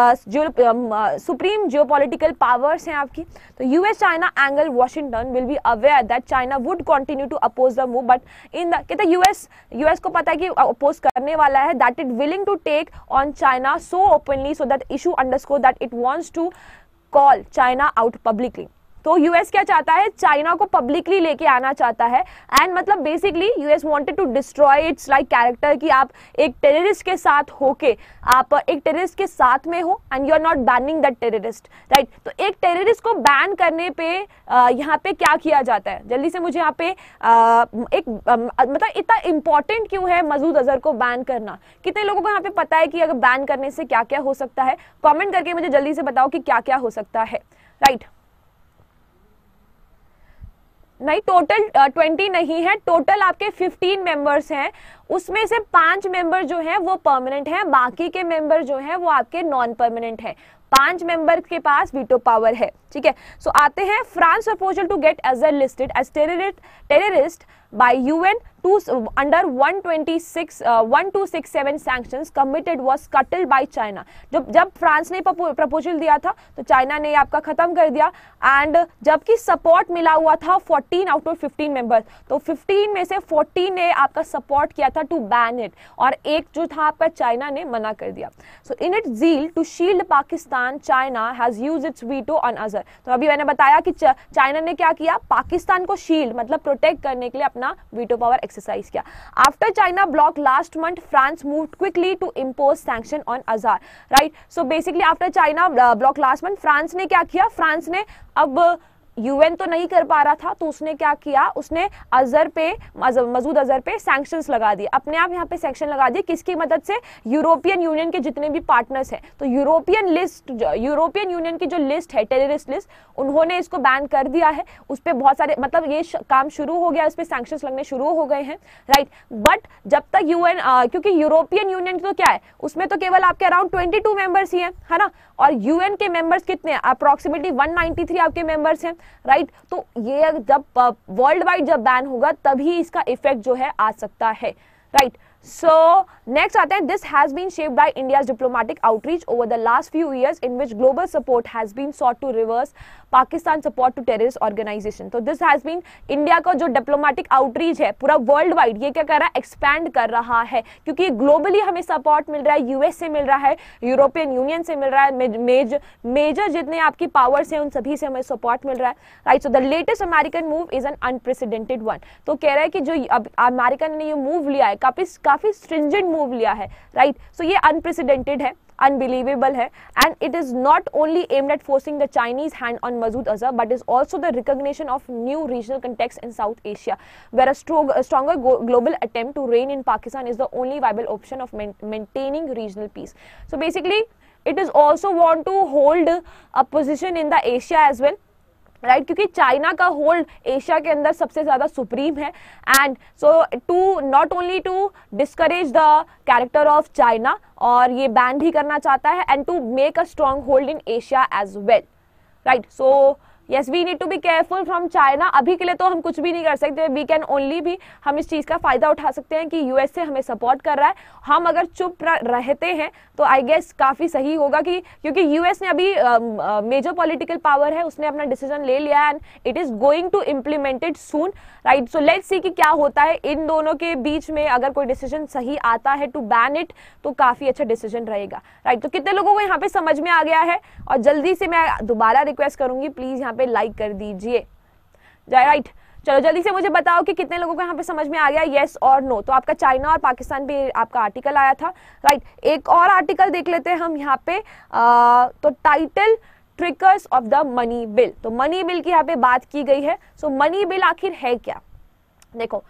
सुप्रीम जियोपॉलिटिकल पावर्स हैं आपकी। तो US China angle, Washington will be aware that China would continue to oppose the move, but in the, कहते यूएस यूएस को पता है कि अपोज करने वाला है, that it willing to take on China so openly so that issue underscore that it wants to call China out publicly. तो US क्या चाहता है? चाइना को पब्लिकली लेके आना चाहता है। एंड मतलब basically US wanted to destroy its like character, कि आप एक टेररिस्ट के साथ होके, आप एक टेररिस्ट के साथ में हो and you are not banning that terrorist, right? तो एक टेररिस्ट को बैन करने पे यहाँ पे क्या किया जाता है? जल्दी से मुझे यहाँ पे आ, एक आ, मतलब इतना इंपॉर्टेंट क्यों है मसूद अजहर को बैन करना? कितने लोगों को यहाँ पे पता है कि अगर बैन करने से क्या क्या हो सकता है? कॉमेंट करके मुझे जल्दी से बताओ कि क्या क्या हो सकता है, राइट? नहीं, टोटल ट्वेंटी नहीं है, टोटल आपके फिफ्टीन मेंबर्स हैं, उसमें से पांच मेंबर जो हैं वो परमानेंट हैं, बाकी के मेंबर जो हैं वो आपके नॉन परमानेंट हैं। पांच मेंबर के पास वीटो पावर है, ठीक है? सो so, आते हैं France proposal to get Azhar listed as terrorist terrorist by UN to under one twenty six one two six seven sanctions committed was scuttled by China. जब जब फ्रांस ने प्रपोजल दिया था तो चाइना ने आपका खत्म कर दिया, एंड जबकि सपोर्ट मिला हुआ था fourteen out of fifteen members, तो फिफ्टीन में से फोर्टीन ने आपका सपोर्ट किया था टू बैन इट, और एक जो था आपका चाइना ने मना कर दिया। So in its zeal to shield Pakistan, China has used its veto on Azhar. तो अभी मैंने बताया कि चाइना ने क्या किया, पाकिस्तान को शील्ड मतलब प्रोटेक्ट करने के लिए अपना वीटो पावर एक्सरसाइज किया। After China block last month, France moved quickly to impose sanction on Azhar, right? So basically after China block last month, France ने क्या किया? फ्रांस ने अब यूएन तो नहीं कर पा रहा था, तो उसने क्या किया, उसने अजहर पे, मसूद अजहर पे सैंक्शंस लगा दिए, अपने आप यहाँ पे सैंक्शन लगा दिए। किसकी मदद से? यूरोपियन यूनियन के जितने भी पार्टनर्स हैं। तो यूरोपियन लिस्ट, यूरोपियन यूनियन की जो लिस्ट है, टेररिस्ट लिस्ट, उन्होंने इसको बैन कर दिया है। उस पर बहुत सारे, मतलब ये काम शुरू हो गया, उस पर सैंक्शंस लगने शुरू हो गए हैं, राइट। बट जब तक यूएन, क्योंकि यूरोपियन यूनियन तो क्या है, उसमें तो केवल आपके अराउंड ट्वेंटी टू मेंबर्स ही हैं, है ना, और यूएन के मेंबर्स कितने हैं? अप्रोक्सीमेटली वन नाइंटी थ्री आपके मेंबर्स हैं, राइट। तो ये जब वर्ल्ड वाइड जब बैन होगा तभी इसका इफेक्ट जो है आ सकता है, राइट। So next आते हैं, this has been shaped by India's diplomatic outreach over the last few years in which global support has been sought to reverse Pakistan support to terrorist organization. तो this has been India का जो diplomatic outreach है पूरा world wide, ये क्या कर रहा है? एक्सपैंड कर रहा है, क्योंकि ग्लोबली हमें सपोर्ट मिल रहा है, यूएस से मिल रहा है, यूरोपियन यूनियन से मिल रहा है, मेजर मेजर जितने आपकी पावर्स हैं उन सभी से हमें सपोर्ट मिल रहा है, right. So the latest American move is an unprecedented one. तो कह रहा है कि जो अब अमेरिका ने ये मूव लिया है, काफी काफी स्ट्रिंजेंट मूव लिया है, राइट। सो ये अनप्रेसिडेंटेड है, unbelievable है, and it is not only aimed at forcing the Chinese hand on Masood Azhar but is also the recognition of new regional context in South Asia where a, strong, a stronger global attempt to reign in Pakistan is the only viable option of main, maintaining regional peace. So basically it is also want to hold a position in the Asia as well, right right? क्योंकि China का hold Asia के अंदर सबसे ज्यादा supreme है, and so to not only to discourage the character of China, और ये ban भी करना चाहता है, and to make a strong hold in Asia as well, right. So yes we need to be careful from China. अभी के लिए तो हम कुछ भी नहीं कर सकते, वी कैन ओनली भी, हम इस चीज का फायदा उठा सकते हैं कि यूएस से हमें सपोर्ट कर रहा है। हम अगर चुप रहते हैं तो आई गेस काफी सही होगा, कि क्योंकि यूएस ने अभी मेजर पॉलिटिकल पावर है, उसने अपना डिसीजन ले लिया and it is going to implement it soon, right. So let's see कि क्या होता है इन दोनों के बीच में। अगर कोई डिसीजन सही आता है टू बैन इट तो काफी अच्छा डिसीजन रहेगा, राइट। तो कितने लोगों को यहाँ पे समझ में आ गया है? और जल्दी से मैं दोबारा रिक्वेस्ट करूंगी, प्लीज यहाँ पे लाइक कर दीजिए, राइट। चलो जल्दी से मुझे बताओ कि कितने लोगों को यहाँ पे समझ में आ गया, येस और नो। तो आपका चाइना और पाकिस्तान पे आपका आर्टिकल आया था, राइट। एक और आर्टिकल देख लेते हैं हम यहाँ पे, आ, तो title trickers of the money bill. तो मनी बिल की यहाँ पे बात की गई है। सो मनी बिल आखिर है क्या? देखो,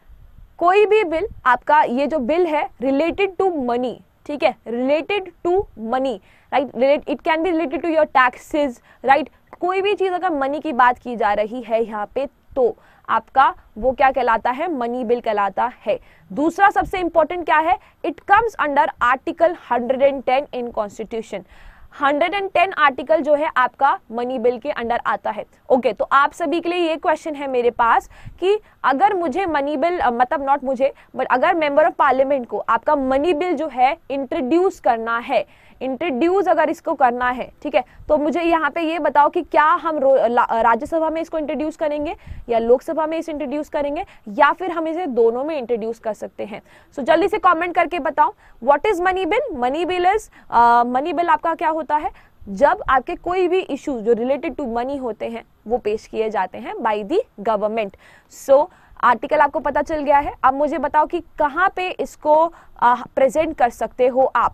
कोई भी बिल आपका, ये जो बिल है रिलेटेड टू मनी, ठीक है, related to money, right, it can be related to your taxes, right. कोई भी चीज अगर मनी की बात की जा रही है यहाँ पे तो आपका वो क्या कहलाता है? मनी बिल कहलाता है। दूसरा सबसे इंपॉर्टेंट क्या है? It comes under article hundred and ten in constitution. Hundred and ten article जो है आपका मनी बिल के अंडर आता है। ओके okay, तो आप सभी के लिए ये क्वेश्चन है मेरे पास कि अगर मुझे मनी बिल, मतलब नॉट मुझे बट अगर मेंबर ऑफ पार्लियामेंट को आपका मनी बिल जो है इंट्रोड्यूस करना है, इंट्रोड्यूस अगर इसको करना है, ठीक है, तो मुझे यहाँ पे ये बताओ कि क्या हम राज्यसभा में इसको इंट्रोड्यूस करेंगे या लोकसभा में इसे इंट्रोड्यूस करेंगे, या फिर हम इसे दोनों में इंट्रोड्यूस कर सकते हैं। सो so, जल्दी से कमेंट करके बताओ what is money bill. Money bill is, money bill आपका क्या होता है? जब आपके कोई भी इश्यूज जो रिलेटेड टू मनी होते हैं वो पेश किए जाते हैं by the government. So article आपको पता चल गया है। अब मुझे बताओ कि कहाँ पे इसको प्रेजेंट uh, कर सकते हो आप।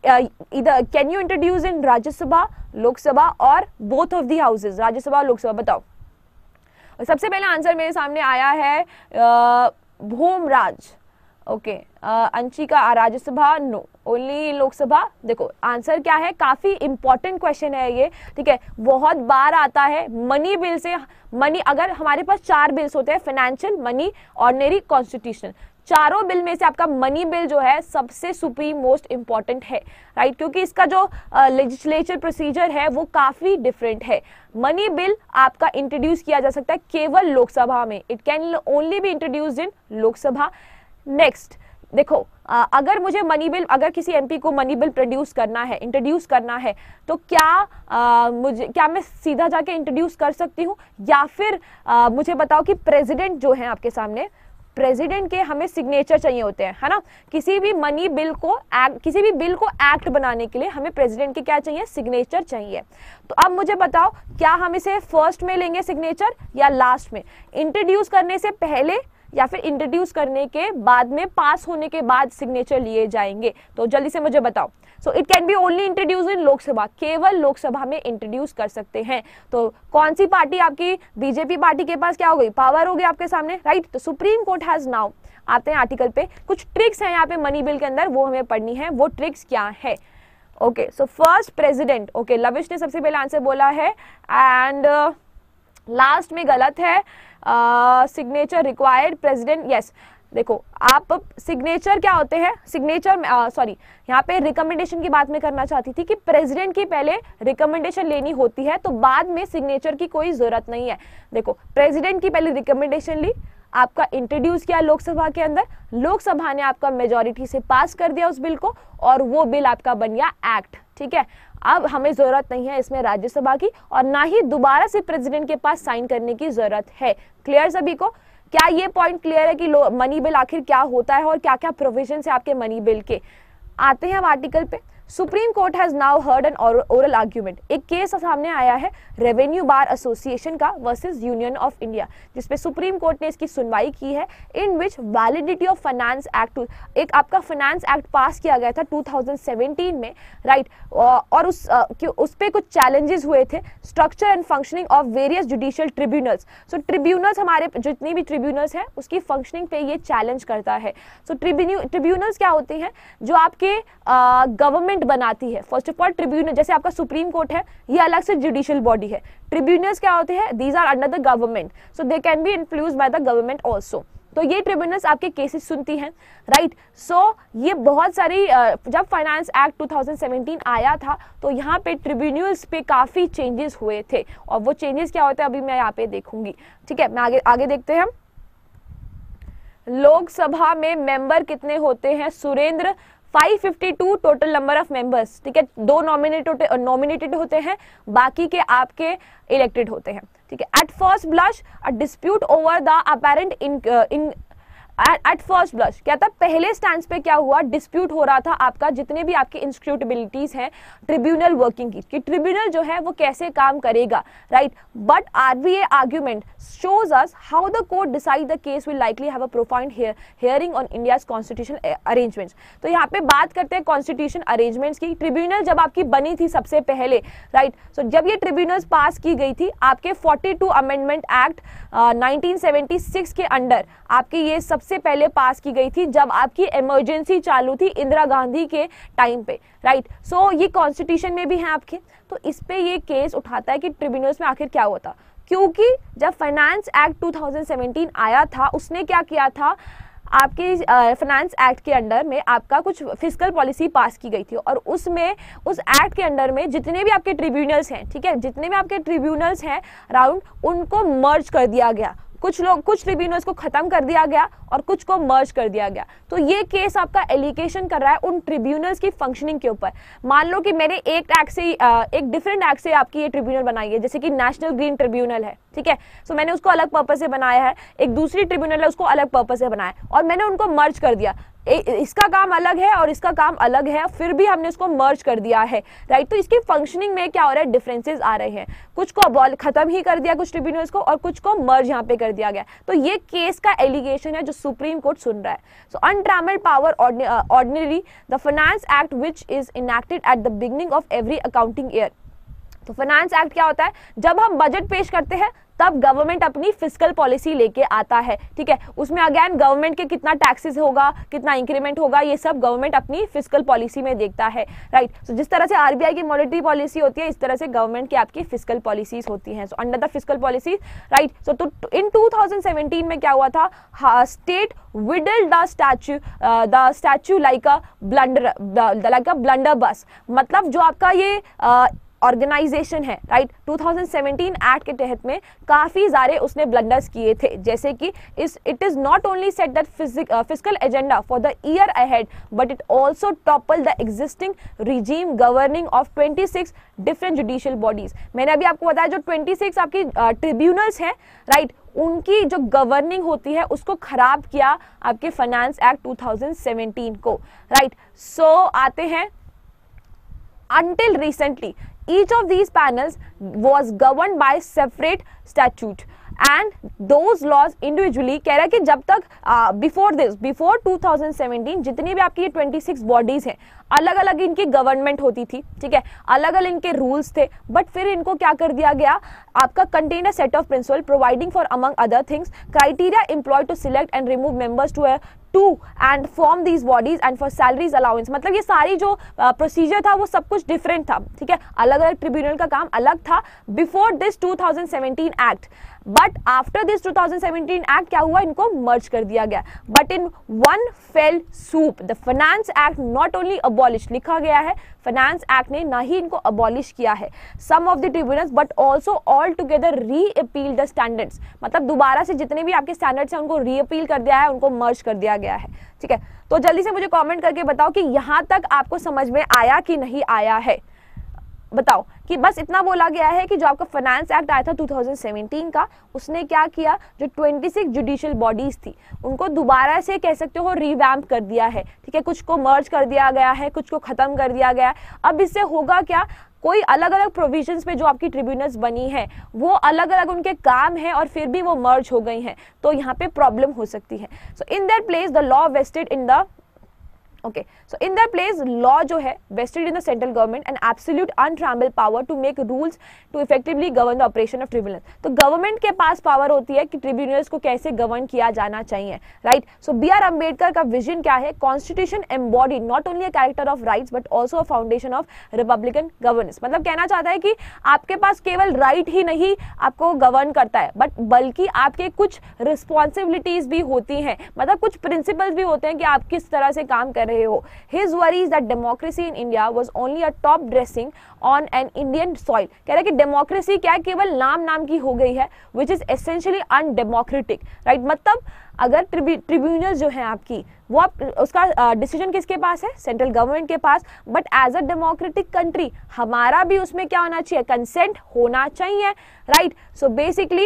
इधर can you introduce in Rajya Sabha, Lok Sabha और both of the houses, Rajya Sabha और लोकसभा? बताओ। सबसे पहले आंसर मेरे सामने आया है Bhumraj. Okay, Anshika Rajya Sabha, no, only Lok Sabha. देखो आंसर क्या है, काफी इंपॉर्टेंट क्वेश्चन है ये, ठीक है, बहुत बार आता है। मनी बिल से, मनी अगर हमारे पास चार बिल्स होते हैं, फाइनेंशियल, मनी, ऑर्डिनरी, कॉन्स्टिट्यूशनल, चारों बिल में से आपका मनी बिल जो है सबसे सुप्रीम मोस्ट इंपॉर्टेंट है, राइट, क्योंकि इसका जो लेजिस्लेचर uh, प्रोसीजर है वो काफी डिफरेंट है। मनी बिल आपका इंट्रोड्यूस किया जा सकता है केवल लोकसभा में, it can only be introduced in Lok Sabha. Next देखो, आ, अगर मुझे मनी बिल, अगर किसी एमपी को मनी बिल प्रोड्यूस करना है, इंट्रोड्यूस करना है, तो क्या आ, मुझे क्या मैं सीधा जाके इंट्रोड्यूस कर सकती हूँ, या फिर आ, मुझे बताओ कि प्रेसिडेंट जो है आपके सामने, प्रेसिडेंट के हमें सिग्नेचर चाहिए होते हैं, है ना। किसी भी मनी बिल को एक्ट, किसी भी बिल को एक्ट बनाने के लिए हमें प्रेसिडेंट के क्या चाहिए? सिग्नेचर चाहिए। तो अब मुझे बताओ, क्या हम इसे फर्स्ट में लेंगे सिग्नेचर या लास्ट में? इंट्रोड्यूस करने से पहले या फिर इंट्रोड्यूस करने के बाद में, पास होने के बाद सिग्नेचर लिए जाएंगे? तो जल्दी से मुझे बताओ। So it can be only introduce in Lok Sabha, केवल लोकसभा में इंट्रोड्यूस कर सकते हैं। तो कौन सी पार्टी आपकी, बीजेपी पार्टी के पास क्या हो गई, पावर हो गई आपके सामने, राइट। तो सुप्रीम कोर्ट हैज नाउ, आते हैं आर्टिकल पे, कुछ ट्रिक्स हैं यहाँ पे मनी बिल के अंदर, वो हमें पढ़नी है। वो ट्रिक्स क्या है? Okay, so first president, okay Lavish ने सबसे पहले आंसर बोला है एंड लास्ट uh, में गलत है, सिग्नेचर रिक्वायर्ड प्रेसिडेंट, यस। देखो आप सिग्नेचर क्या होते हैं, सिग्नेचर सॉरी यहाँ पे रिकमेंडेशन की बात मैं करना चाहती थी कि प्रेसिडेंट की पहले रिकमेंडेशन लेनी होती है, तो बाद में सिग्नेचर की कोई जरूरत नहीं है। देखो प्रेसिडेंट की पहले रिकमेंडेशन ली, आपका इंट्रोड्यूस किया लोकसभा के अंदर, लोकसभा ने आपका मेजॉरिटी से पास कर दिया उस बिल को और वो बिल आपका बन गया एक्ट, ठीक है। अब हमें जरूरत नहीं है इसमें राज्यसभा की और ना ही दोबारा से प्रेसिडेंट के पास साइन करने की जरूरत है। क्लियर सभी को? क्या ये पॉइंट क्लियर है कि मनी बिल आखिर क्या होता है और क्या क्या प्रोविजन है आपके मनी बिल के? आते हैं अब आर्टिकल पे। Supreme court has now heard an oral argument, एक केस सामने आया है रेवेन्यू बार एसोसिएशन का वर्सेस यूनियन ऑफ इंडिया, जिसपे सुप्रीम कोर्ट ने इसकी सुनवाई की है, in which validity of finance act, एक आपका फाइनेंस एक्ट पास किया गया था टू थाउजेंड सेवेंटीन में, राइट, और उस उस पे कुछ चैलेंजेस हुए थे, structure and functioning of various judicial tribunals. So tribunals, हमारे जितनी भी ट्रिब्यूनल्स हैं उसकी फंक्शनिंग पे ये चैलेंज करता है। सो ट्रिब्यूनल्स क्या होते हैं? जो आपके गवर्नमेंट बनाती है। फर्स्ट ऑफ ऑल ट्रिब्यूनल, जैसे आपका सुप्रीम कोर्ट है, ये अलग से जुडिशियल बॉडी है। ट्रिब्यूनल्स क्या होते हैं? These are under the government, so they can be influenced by the government also. तो ये ट्रिब्यूनल्स आपके केसेस सुनती हैं, राइट। सो ये बहुत सारी, जब finance act two thousand seventeen आया था तो यहाँ पे ट्रिब्यूनल्स पे काफी चेंजेस हुए थे और वो चेंजेस क्या होते हैं अभी मैं यहाँ पे देखूंगी, ठीक है। मैं आगे आगे देखते हैं। लोकसभा में मेंबर कितने होते हैं Surendra? Five fifty two total number of members, ठीक है। दो नॉमिनेटेड नॉमिनेटेड होते हैं, बाकी के आपके इलेक्टेड होते हैं, ठीक है। At first blush a dispute over the apparent in in at first blush क्या था? पहले स्टैंड पे क्या हुआ? डिस्प्यूट हो रहा था आपका, जितने भी आपके इंस्क्रूटेबिलिटीज हैं ट्रिब्यूनल वर्किंग की, कि ट्रिब्यूनल जो है वो कैसे काम करेगा, right. But RBI argument shows us how the court decide the case will likely have a profound hearing on India's constitution arrangements. तो यहाँ पे बात करते हैं कॉन्स्टिट्यूशन अरेंजमेंट्स की। ट्रिब्यूनल जब आपकी बनी थी सबसे पहले, राइट, सो जब ये ट्रिब्यूनल्स पास की गई थी आपके forty two amendment act nineteen seventy six के अंडर आपकी ये सबसे पहले पास की गई थी, जब आपकी इमरजेंसी चालू थी इंदिरा गांधी के टाइम पे, राइट। सो ये कॉन्स्टिट्यूशन में भी है आपके। तो इस पे ये केस उठाता है कि ट्रिब्यूनल्स में आखिर क्या हुआ था, क्योंकि जब finance act two thousand seventeen आया था उसने क्या किया था, आपके फाइनेंस एक्ट के अंडर में आपका कुछ फिस्कल पॉलिसी पास की गई थी और उसमें उस एक्ट के अंडर में जितने भी आपके ट्रिब्यूनल्स हैं, ठीक है, जितने भी आपके ट्रिब्यूनल्स हैं राउंड, उनको मर्ज कर दिया गया। कुछ लोग कुछ ट्रिब्यूनल्स को खत्म कर दिया गया और कुछ को मर्ज कर दिया गया। तो ये केस आपका एलिगेशन कर रहा है उन ट्रिब्यूनल्स की फंक्शनिंग के ऊपर। मान लो कि मैंने एक एक्ट से एक डिफरेंट एक्ट से आपकी ये ट्रिब्यूनल बनाई है, जैसे कि नेशनल ग्रीन ट्रिब्यूनल है, ठीक है। सो मैंने उसको अलग पर्पस से बनाया है, एक दूसरी ट्रिब्यूनल है उसको अलग पर्पस से बनाया और मैंने उनको मर्ज कर दिया। ए, इसका काम अलग है और इसका काम अलग है, फिर भी हमने इसको मर्ज कर दिया है, राइट। तो इसकी फंक्शनिंग में क्या हो रहा है? डिफरेंसेस आ रहे हैं, कुछ को अबॉल खत्म ही कर दिया कुछ ट्रिब्यूनल्स को और कुछ को मर्ज यहाँ पे कर दिया गया। तो ये केस का एलिगेशन है जो सुप्रीम कोर्ट सुन रहा है। So untrammelled power ordinary the finance act which is enacted at the beginning of every accounting year. तो फाइनेंस एक्ट क्या होता है? जब हम बजट पेश करते हैं तब गवर्नमेंट अपनी फिस्कल पॉलिसी लेके आता है, ठीक है। उसमें अगेन गवर्नमेंट के कितना टैक्सेस होगा, कितना इंक्रीमेंट होगा, ये सब गवर्नमेंट अपनी फिस्कल पॉलिसी में देखता है, राइट। सो जिस तरह से आरबीआई की मॉनेटरी पॉलिसी होती है, इस तरह से गवर्नमेंट की आपकी फिस्कल पॉलिसीज होती हैं। So under the fiscal policy, right. So तो इन टू थाउजेंड सेवेंटीन में क्या हुआ था? State whittle the statue the statue like a blunder like a blunder बस, मतलब जो आपका ये uh, ऑर्गेनाइजेशन है, right, two thousand seventeen act के तहत में काफी सारे उसने ब्लंडर्स किए थे, जैसे कि इस it is not only set that physical agenda for the year ahead but it also topple the existing regime governing of twenty six different judicial bodies. मैंने अभी आपको बताया जो ट्वेंटी सिक्स आपकी ट्रिब्यूनल्स हैं, राइट, उनकी जो गवर्निंग होती है उसको खराब किया आपके finance act two thousand seventeen को, राइट। सो आते हैं until recently each of these panels was governed by separate statute and those laws individually। कह रहा है कि जब तक before this before two thousand seventeen जितनी भी आपकी ये ट्वेंटी सिक्स बॉडीज हैं अलग अलग इनकी गवर्नमेंट होती थी, ठीक है, अलग अलग इनके रूल्स थे, बट फिर इनको क्या कर दिया गया, आपका contain a set of principle providing for among other things criteria employ to select and remove members to to and form these bodies and for salaries allowance. मतलब ये सारी जो प्रोसीजर uh, था वो सब कुछ डिफरेंट था, ठीक है, अलग अलग ट्रिब्यूनल का काम अलग था before this two thousand seventeen act, but after this two thousand seventeen act क्या हुआ, इनको मर्ज कर दिया गया, but in one fell swoop the finance act not only abolish, लिखा गया है फाइनेंस एक्ट ने ना ही इनको अबॉलिश किया है some of the tribunals but also altogether repeal the standards, मतलब दोबारा से जितने भी आपके स्टैंडर्ड्स हैं उनको री अपील कर दिया है, उनको मर्ज कर दिया गया है, ठीक है। तो जल्दी से मुझे कमेंट करके बताओ कि यहां तक आपको समझ में आया कि नहीं आया है, बताओ कि बस इतना बोला गया है कि जो आपका फाइनेंस एक्ट आया था टू थाउजेंड सेवेंटीन का, उसने क्या किया, जो छब्बीस जुडिशियल बॉडीज थी उनको दोबारा से कह सकते हो रिवैम्प कर दिया है, ठीक है, कुछ को मर्ज कर दिया गया है, कुछ को खत्म कर दिया गया है। अब इससे होगा क्या, कोई अलग अलग प्रोविजंस पे जो आपकी ट्रिब्यूनल्स बनी है वो अलग अलग उनके काम है और फिर भी वो मर्ज हो गई हैं, तो यहाँ पे प्रॉब्लम हो सकती है। So in that place the law vested in the okay so in that place law जो है vested in the central government and absolute untrammelled power to make rules to effectively govern the operation of tribunal. तो government के पास power होती है कि tribunals को कैसे गवर्न किया जाना चाहिए, right. So B R Ambedkar का विजन क्या है, constitution embodied not only a character of rights but also a foundation of republican governance. मतलब कहना चाहता है कि आपके पास केवल राइट ही नहीं आपको गवर्न करता है, बट बल्कि आपके कुछ रिस्पॉन्सिबिलिटीज भी होती हैं, मतलब कुछ प्रिंसिपल्स भी होते हैं कि आप किस तरह से काम कर रहे हो। His worries that democracy in India was only a top dressing on an Indian soil। कह रहा है कि डेमोक्रेसी क्या है, केवल नाम नाम की हो गई है, which is essentially undemocratic, right। मतलब अगर ट्रिब्यूनल जो है आपकी वो आप उसका डिसीजन uh, किसके पास है, सेंट्रल गवर्नमेंट के पास, but as a democratic country हमारा भी उसमें क्या होना चाहिए, कंसेंट होना चाहिए, right. So basically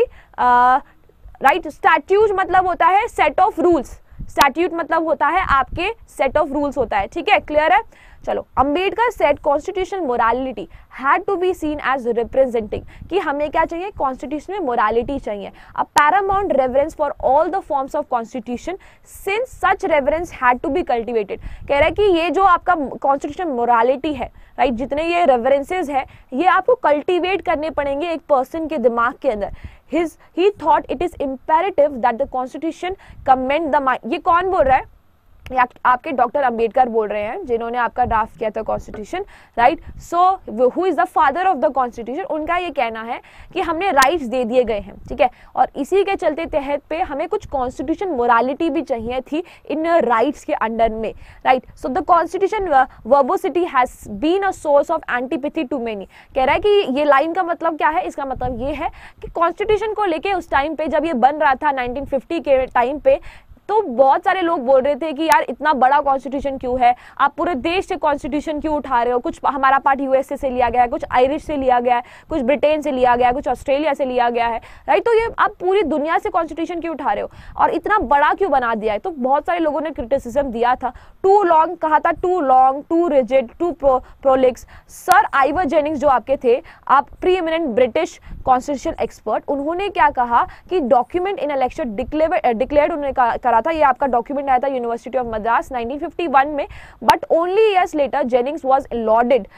right, statute मतलब होता है सेट ऑफ रूल्स, स्टैट्यूट मतलब होता है आपके सेट ऑफ रूल्स होता है, ठीक है, क्लियर है। चलो, Ambedkar said constitutional morality had to be seen as representing, कि हमें क्या चाहिए, कॉन्स्टिट्यूशन में मोरालिटी चाहिए, a paramount reverence for all the forms of constitution since such reverence had to be cultivated. कह रहा है कि ये जो आपका कॉन्स्टिट्यूशन मोरालिटी है, राइट, जितने ये रेवरेंसेज है ये आपको कल्टिवेट करने पड़ेंगे एक पर्सन के दिमाग के अंदर। His, he thought it is imperative that the constitution commend the mind। ये कौन बोल रहा है, या आपके डॉक्टर अंबेडकर बोल रहे हैं जिन्होंने आपका ड्राफ्ट किया था constitution, right. So who is the father of the constitution, उनका ये कहना है कि हमने राइट्स दे दिए गए हैं, ठीक है, और इसी के चलते तहत पे हमें कुछ कॉन्स्टिट्यूशन मोरालिटी भी चाहिए थी इन राइट्स के अंडर में, right. So the constitution verbosity has been a source of antipathy to many. कह रहा है कि ये लाइन का मतलब क्या है, इसका मतलब ये है कि कॉन्स्टिट्यूशन को लेके उस टाइम पे जब ये बन रहा था नाइनटीन फिफ्टी के टाइम पे, तो बहुत सारे लोग बोल रहे थे कि यार इतना बड़ा कॉन्स्टिट्यूशन क्यों है, आप पूरे देश से कॉन्स्टिट्यूशन क्यों उठा रहे हो, कुछ हमारा पार्ट यूएसए से लिया गया है, कुछ आयरिश से लिया गया है, कुछ ब्रिटेन से लिया गया है, कुछ ऑस्ट्रेलिया से लिया गया है, राइट। तो ये आप पूरी दुनिया से कॉन्स्टिट्यूशन क्यों उठा रहे हो और इतना बड़ा क्यों बना दिया है। तो बहुत सारे लोगों ने क्रिटिसिज्म दिया था, टू लॉन्ग कहा था, too long, too rigid, too prolix. Sir Ivor Jennings जो आपके थे, आप preeminent British constitution expert, उन्होंने क्या कहा कि डॉक्यूमेंट इन इलेक्शन डिक्लेयर्ड उन्होंने करा था, ये आपका डॉक्यूमेंट आया था university of Madras nineteen fifty one में, but only years later Jennings was allotted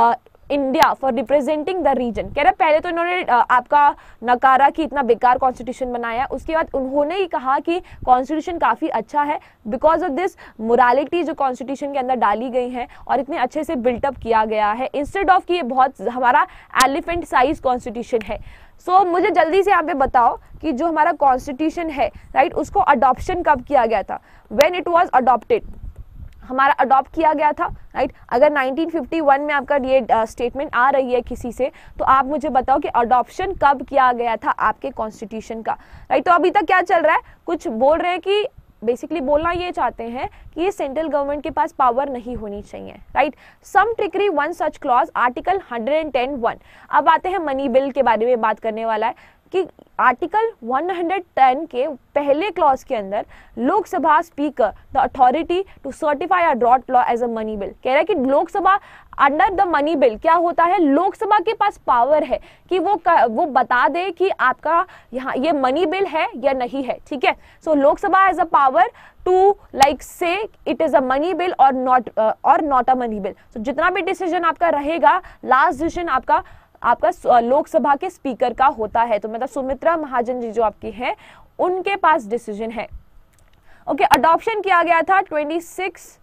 India for representing the region. कह रहे पहले तो इन्होंने uh, आपका नकारा कि इतना बेकार कॉन्स्टिट्यूशन बनाया, उसके बाद उन्होंने ही कहा कि कॉन्स्टिट्यूशन काफी अच्छा है बिकॉज ऑफ दिस मोरालिटी जो कॉन्स्टिट्यूशन के अंदर डाली गई है और इतने अच्छे से बिल्टअप किया गया है, इंस्टेड ऑफ कि ये बहुत हमारा एलिफेंट साइज कॉन्स्टिट्यूशन है। सो so, मुझे जल्दी से यहाँ पे बताओ कि जो हमारा कॉन्स्टिट्यूशन है, राइट, उसको अडॉप्शन कब किया गया था, व्हेन इट वाज अडॉप्टेड, हमारा अडॉप्ट किया गया था, राइट। अगर नाइनटीन फिफ्टी वन में आपका ये स्टेटमेंट आ रही है किसी से, तो आप मुझे बताओ कि अडॉप्शन कब किया गया था आपके कॉन्स्टिट्यूशन का, राइट। तो अभी तक क्या चल रहा है, कुछ बोल रहे हैं कि बेसिकली बोलना ये चाहते हैं कि ये सेंट्रल गवर्नमेंट के पास पावर नहीं होनी चाहिए, right. Some trickery one such clause, article hundred ten one. अब आते हैं मनी बिल के बारे में बात करने वाला है। कि आर्टिकल वन हंड्रेड टेन के पहले क्लॉज के अंदर Lok Sabha speaker the authority to certify a draft law as a money bill, कह रहा है कि Lok Sabha under the money bill क्या होता है, लोकसभा के पास पावर है कि वो वो बता दे कि आपका यहाँ ये मनी बिल है या नहीं है, ठीक है। So Lok Sabha has a power to like say it is a money bill और नॉट और not a money bill. So जितना भी डिसीजन आपका रहेगा, लास्ट डिसीजन आपका आपका लोकसभा के स्पीकर का होता है। तो मतलब सुमित्रा महाजन जी जो आपकी हैं उनके पास डिसीजन है। ओके, अडॉप्शन किया गया था ट्वेंटी सिक्स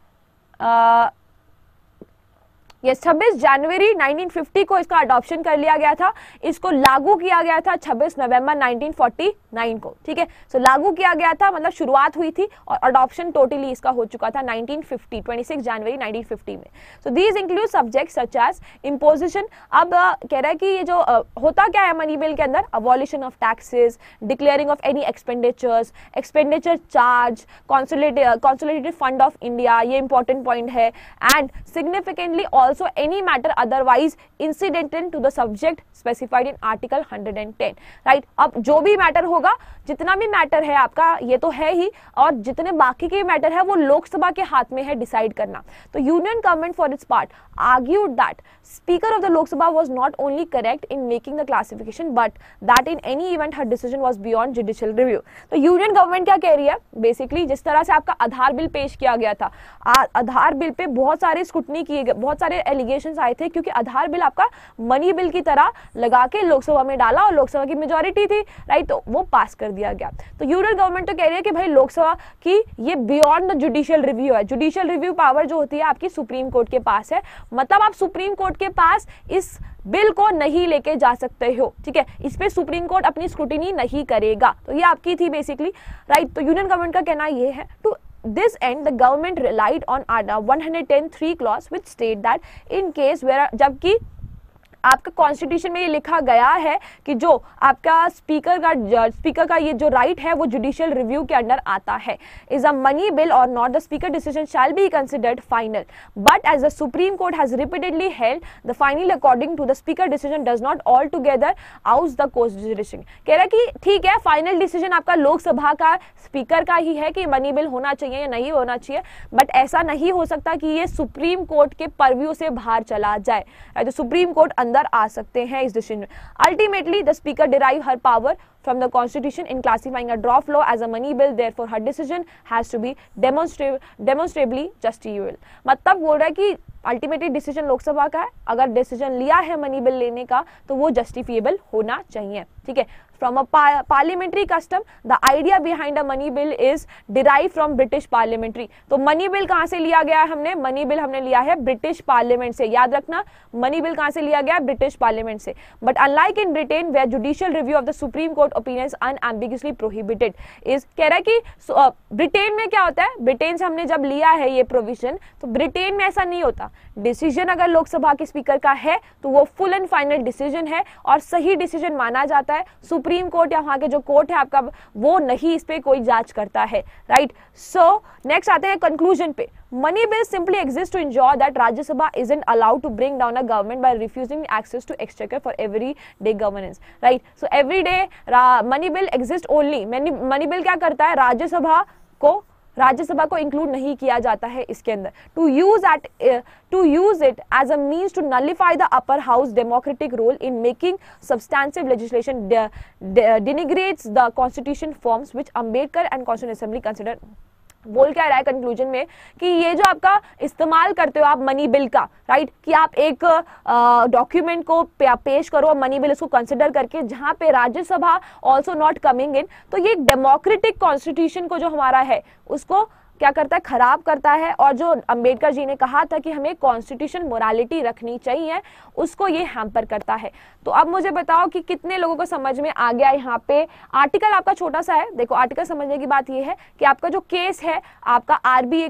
ये छब्बीस जनवरी नाइनटीन फिफ्टी को इसका अडॉप्शन कर लिया गया था। इसको लागू किया गया था छब्बीस नवंबर नाइनटीन फोर्टी नाइन को, ठीक है। सो लागू किया गया था मतलब शुरुआत हुई थी और अडॉप्शन टोटली इसका हो चुका था नाइनटीन फिफ्टी, छब्बीस जनवरी नाइनटीन फिफ्टी में। So these include subjects such as imposition. अब uh, कह रहा है कि ये जो uh, होता क्या है मनी बिल के अंदर, abolition of taxes, declaring of any expenditures, expenditure charge, consolidated fund of India, ये इंपॉर्टेंट पॉइंट है, and significantly also any matter otherwise incidental to the subject specified in article one hundred ten, right। अब जो भी matter होगा, जितना भी matter है आपका ये तो है ही, और जितने बाकी के मैटर है वो लोकसभा के हाथ में है डिसाइड करना। तो union government for its part argued that speaker of the Lok Sabha was not only correct in making the classification but that in any event her decision was beyond judicial review। तो union government क्या कह रही है, basically जिस तरह से आपका आधार bill पेश किया गया था, आधार बिल पे बहुत सारे स्क्रूटनी किए गए, बहुत सारे एलिगेशंस आए थे, क्योंकि आधार बिल आपका मनी बिल की तरह लगा के लोकसभा में डाला और लोकसभा की मेजोरिटी थी, राइट, तो वो पास कर दिया गया। तो यूनियन गवर्नमेंट तो कह रही है कि भाई लोकसभा की ये बियॉन्ड द जुडिशियल रिव्यू है। जुडिशियल रिव्यू पावर जो होती है आपकी सुप्रीम कोर्ट के पास है, मतलब आप सुप्रीम कोर्ट के पास इस बिल को नहीं लेके जा सकते हो, ठीक है, इस पे सुप्रीम कोर्ट अपनी स्क्रूटिनी नहीं करेगा। तो ये आपकी थी बेसिकली, राइट। तो यूनियन गवर्नमेंट का कहना ये है, to this end the government relied on one hundred ten three clause which state that in case where, जबकि आपका कॉन्स्टिट्यूशन में ये लिखा गया है कि जो आपका स्पीकर का स्पीकर का ये जो राइट है वो जुडिशियल रिव्यू के अंडर आता है। इज अ मनी बिल और not the speaker decision shall be considered final, but as the supreme court has repeatedly held the final according to the speaker decision does not altogether out the constitution. कह रहा है कि ठीक है, final decision आपका लोकसभा का speaker का ही है कि मनी बिल होना चाहिए या नहीं होना चाहिए, बट ऐसा नहीं हो सकता कि ये सुप्रीम कोर्ट के परव्यू से बाहर चला जाए। तो सुप्रीम कोर्ट अंदर आ सकते हैं इस डिसीजन में। Ultimately the speaker derive her power from the constitution in classifying a draft law as a money bill, therefore her decision has to be demonstrably demonstrably justifiable। मतलब बोल रहा है कि अल्टीमेटली डिसीजन लोकसभा का है, अगर डिसीजन लिया है मनी बिल लेने का तो वो जस्टिफिएबल होना चाहिए, ठीक है। From a parliamentary custom, the idea behind a money bill is derived from British parliamentary। तो मनी बिल कहाँ से लिया गया है हमने, मनी बिल हमने लिया है ब्रिटिश पार्लियामेंट से, याद रखना मनी बिल कहाँ से लिया गया है, ब्रिटिश पार्लियामेंट से। But unlike in Britain where judicial review of the supreme Court opinions unambiguously prohibited is, कह रहा है कि ब्रिटेन में क्या होता है, ब्रिटेन से हमने जब लिया है ये प्रोविजन, तो ब्रिटेन में ऐसा नहीं होता। डिसीजन अगर लोकसभा के स्पीकर का है तो वो फुल एंड फाइनल डिसीजन है और सही डिसीजन माना जाता है। सुप्रीम कोर्ट या वहां के जो कोर्ट है आपका वो नहीं इस पे कोई जांच करता है, राइट। सो नेक्स्ट आते हैं कंक्लूजन पे। Money bills simply exist to ensure that Rajya Sabha isn't allowed to bring down a government by refusing access to exchequer for everyday governance, right? So everyday money bill exists only, money bill क्या करता है, राज्यसभा को राज्यसभा को include नहीं किया जाता है इसके अंदर। To use at to use it as a means to nullify the upper house democratic role in making substantive legislation denigrates the constitution forms which Ambedkar and constitution assembly consider. बोल क्या रहा है कंक्लूजन में कि ये जो आपका इस्तेमाल करते हो आप मनी बिल का, राइट, कि आप एक डॉक्यूमेंट को पे, पेश करो मनी बिल उसको कंसिडर करके, जहां पे Rajya Sabha also not coming in, तो ये डेमोक्रेटिक कॉन्स्टिट्यूशन को जो हमारा है उसको क्या करता है, खराब करता है। और जो अंबेडकर जी ने कहा था कि हमें कॉन्स्टिट्यूशन मोरालिटी रखनी चाहिए, उसको ये हैम्पर करता है। तो अब मुझे बताओ कि कितने लोगों को समझ में आ गया। यहाँ पे आर्टिकल आपका छोटा सा है, देखो आर्टिकल समझने की बात ये है कि आपका जो केस है आपका आरबीए का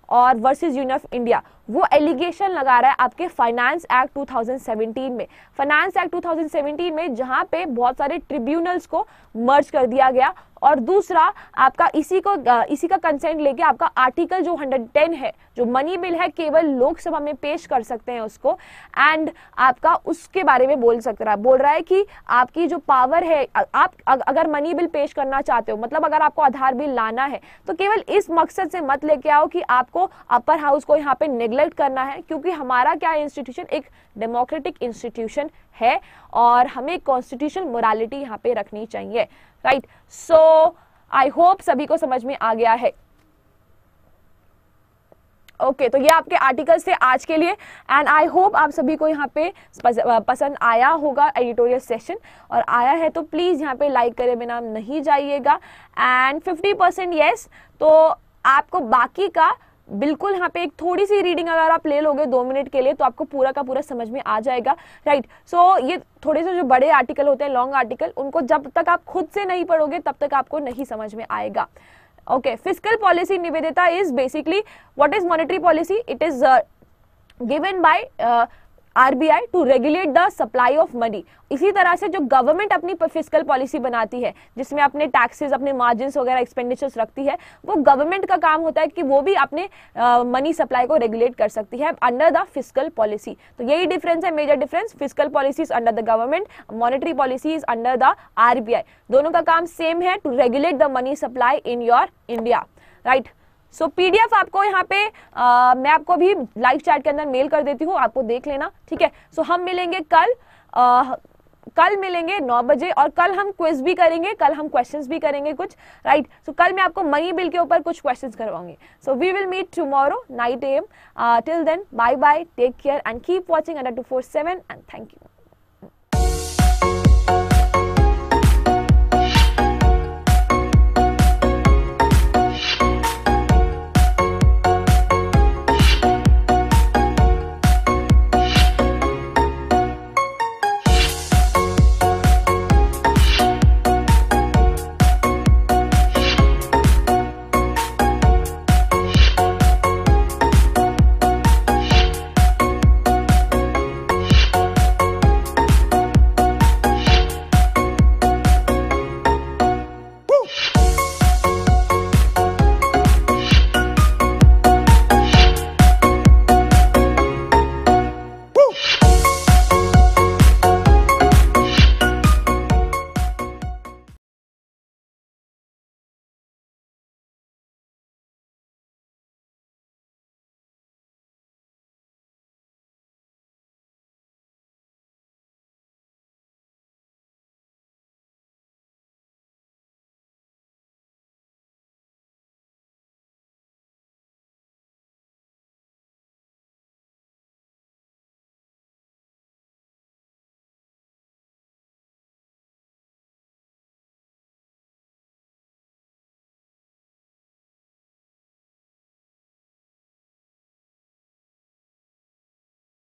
और वर्सेस यूनियन ऑफ इंडिया, वो एलिगेशन लगा रहा है आपके finance act two thousand seventeen में। Finance act two thousand seventeen में जहां पे बहुत सारे ट्रिब्यूनल्स को मर्ज कर दिया गया, और दूसरा आपका इसी को इसी का कंसेंट लेके आपका आर्टिकल जो वन हंड्रेड टेन है, जो मनी बिल है केवल लोकसभा में पेश कर सकते हैं उसको, एंड आपका उसके बारे में बोल सकता है, बोल रहा है कि आपकी जो पावर है, आप अगर मनी बिल पेश करना चाहते हो, मतलब अगर आपको आधार बिल लाना है तो केवल इस मकसद से मत लेके आओ कि आपको अपर हाउस को यहाँ पे नेग्लेक्ट करना है, क्योंकि हमारा क्या इंस्टीट्यूशन एक डेमोक्रेटिक इंस्टीट्यूशन है और हमें कॉन्स्टिट्यूशनल मोरालिटी यहाँ पे रखनी चाहिए, राइट। सो आई होप सभी को समझ में आ गया है। ओके okay, तो ये आपके आर्टिकल्स थे आज के लिए, एंड आई होप आप सभी को यहाँ पे पसंद आया होगा एडिटोरियल सेशन, और आया है तो प्लीज यहाँ पे लाइक करे बिना नहीं जाइएगा। एंड फिफ्टी परसेंट यस, तो आपको बाकी का बिल्कुल यहाँ पे एक थोड़ी सी रीडिंग अगर आप ले लोगे दो मिनट के लिए तो आपको पूरा का पूरा समझ में आ जाएगा, राइट। सो so, ये थोड़े से जो बड़े आर्टिकल होते हैं, लॉन्ग आर्टिकल, उनको जब तक आप खुद से नहीं पढ़ोगे तब तक आपको नहीं समझ में आएगा। Okay, fiscal policy, Nivedita, is basically what is monetary policy? It is uh, given by uh, R B I to regulate the supply of money। इसी तरह से जो गवर्नमेंट अपनी फिस्कल पॉलिसी बनाती है, जिसमें अपने टैक्सेस, अपने मार्जिन्स वगैरह एक्सपेंडिचर्स रखती है, वो गवर्नमेंट का काम होता है कि वो भी अपने मनी uh, सप्लाई को रेगुलेट कर सकती है अंडर द फिस्कल पॉलिसी। तो यही डिफरेंस है, major difference. Fiscal policy is under the government, monetary policy is under the R B I. दोनों का काम सेम है, to regulate the money supply in your India, right. So so, PDF आपको यहाँ पे आ, मैं आपको अभी लाइव चैट के अंदर मेल कर देती हूँ, आपको देख लेना, ठीक है। सो so, हम मिलेंगे कल, आ, कल मिलेंगे नौ बजे, और कल हम क्विज भी करेंगे, कल हम क्वेश्चंस भी करेंगे कुछ, राइट। सो कल मैं आपको मनी बिल के ऊपर कुछ क्वेश्चंस करवाऊंगी। So we will meet tomorrow night M. Till then bye bye, take care and keep watching under two four seven, and thank you.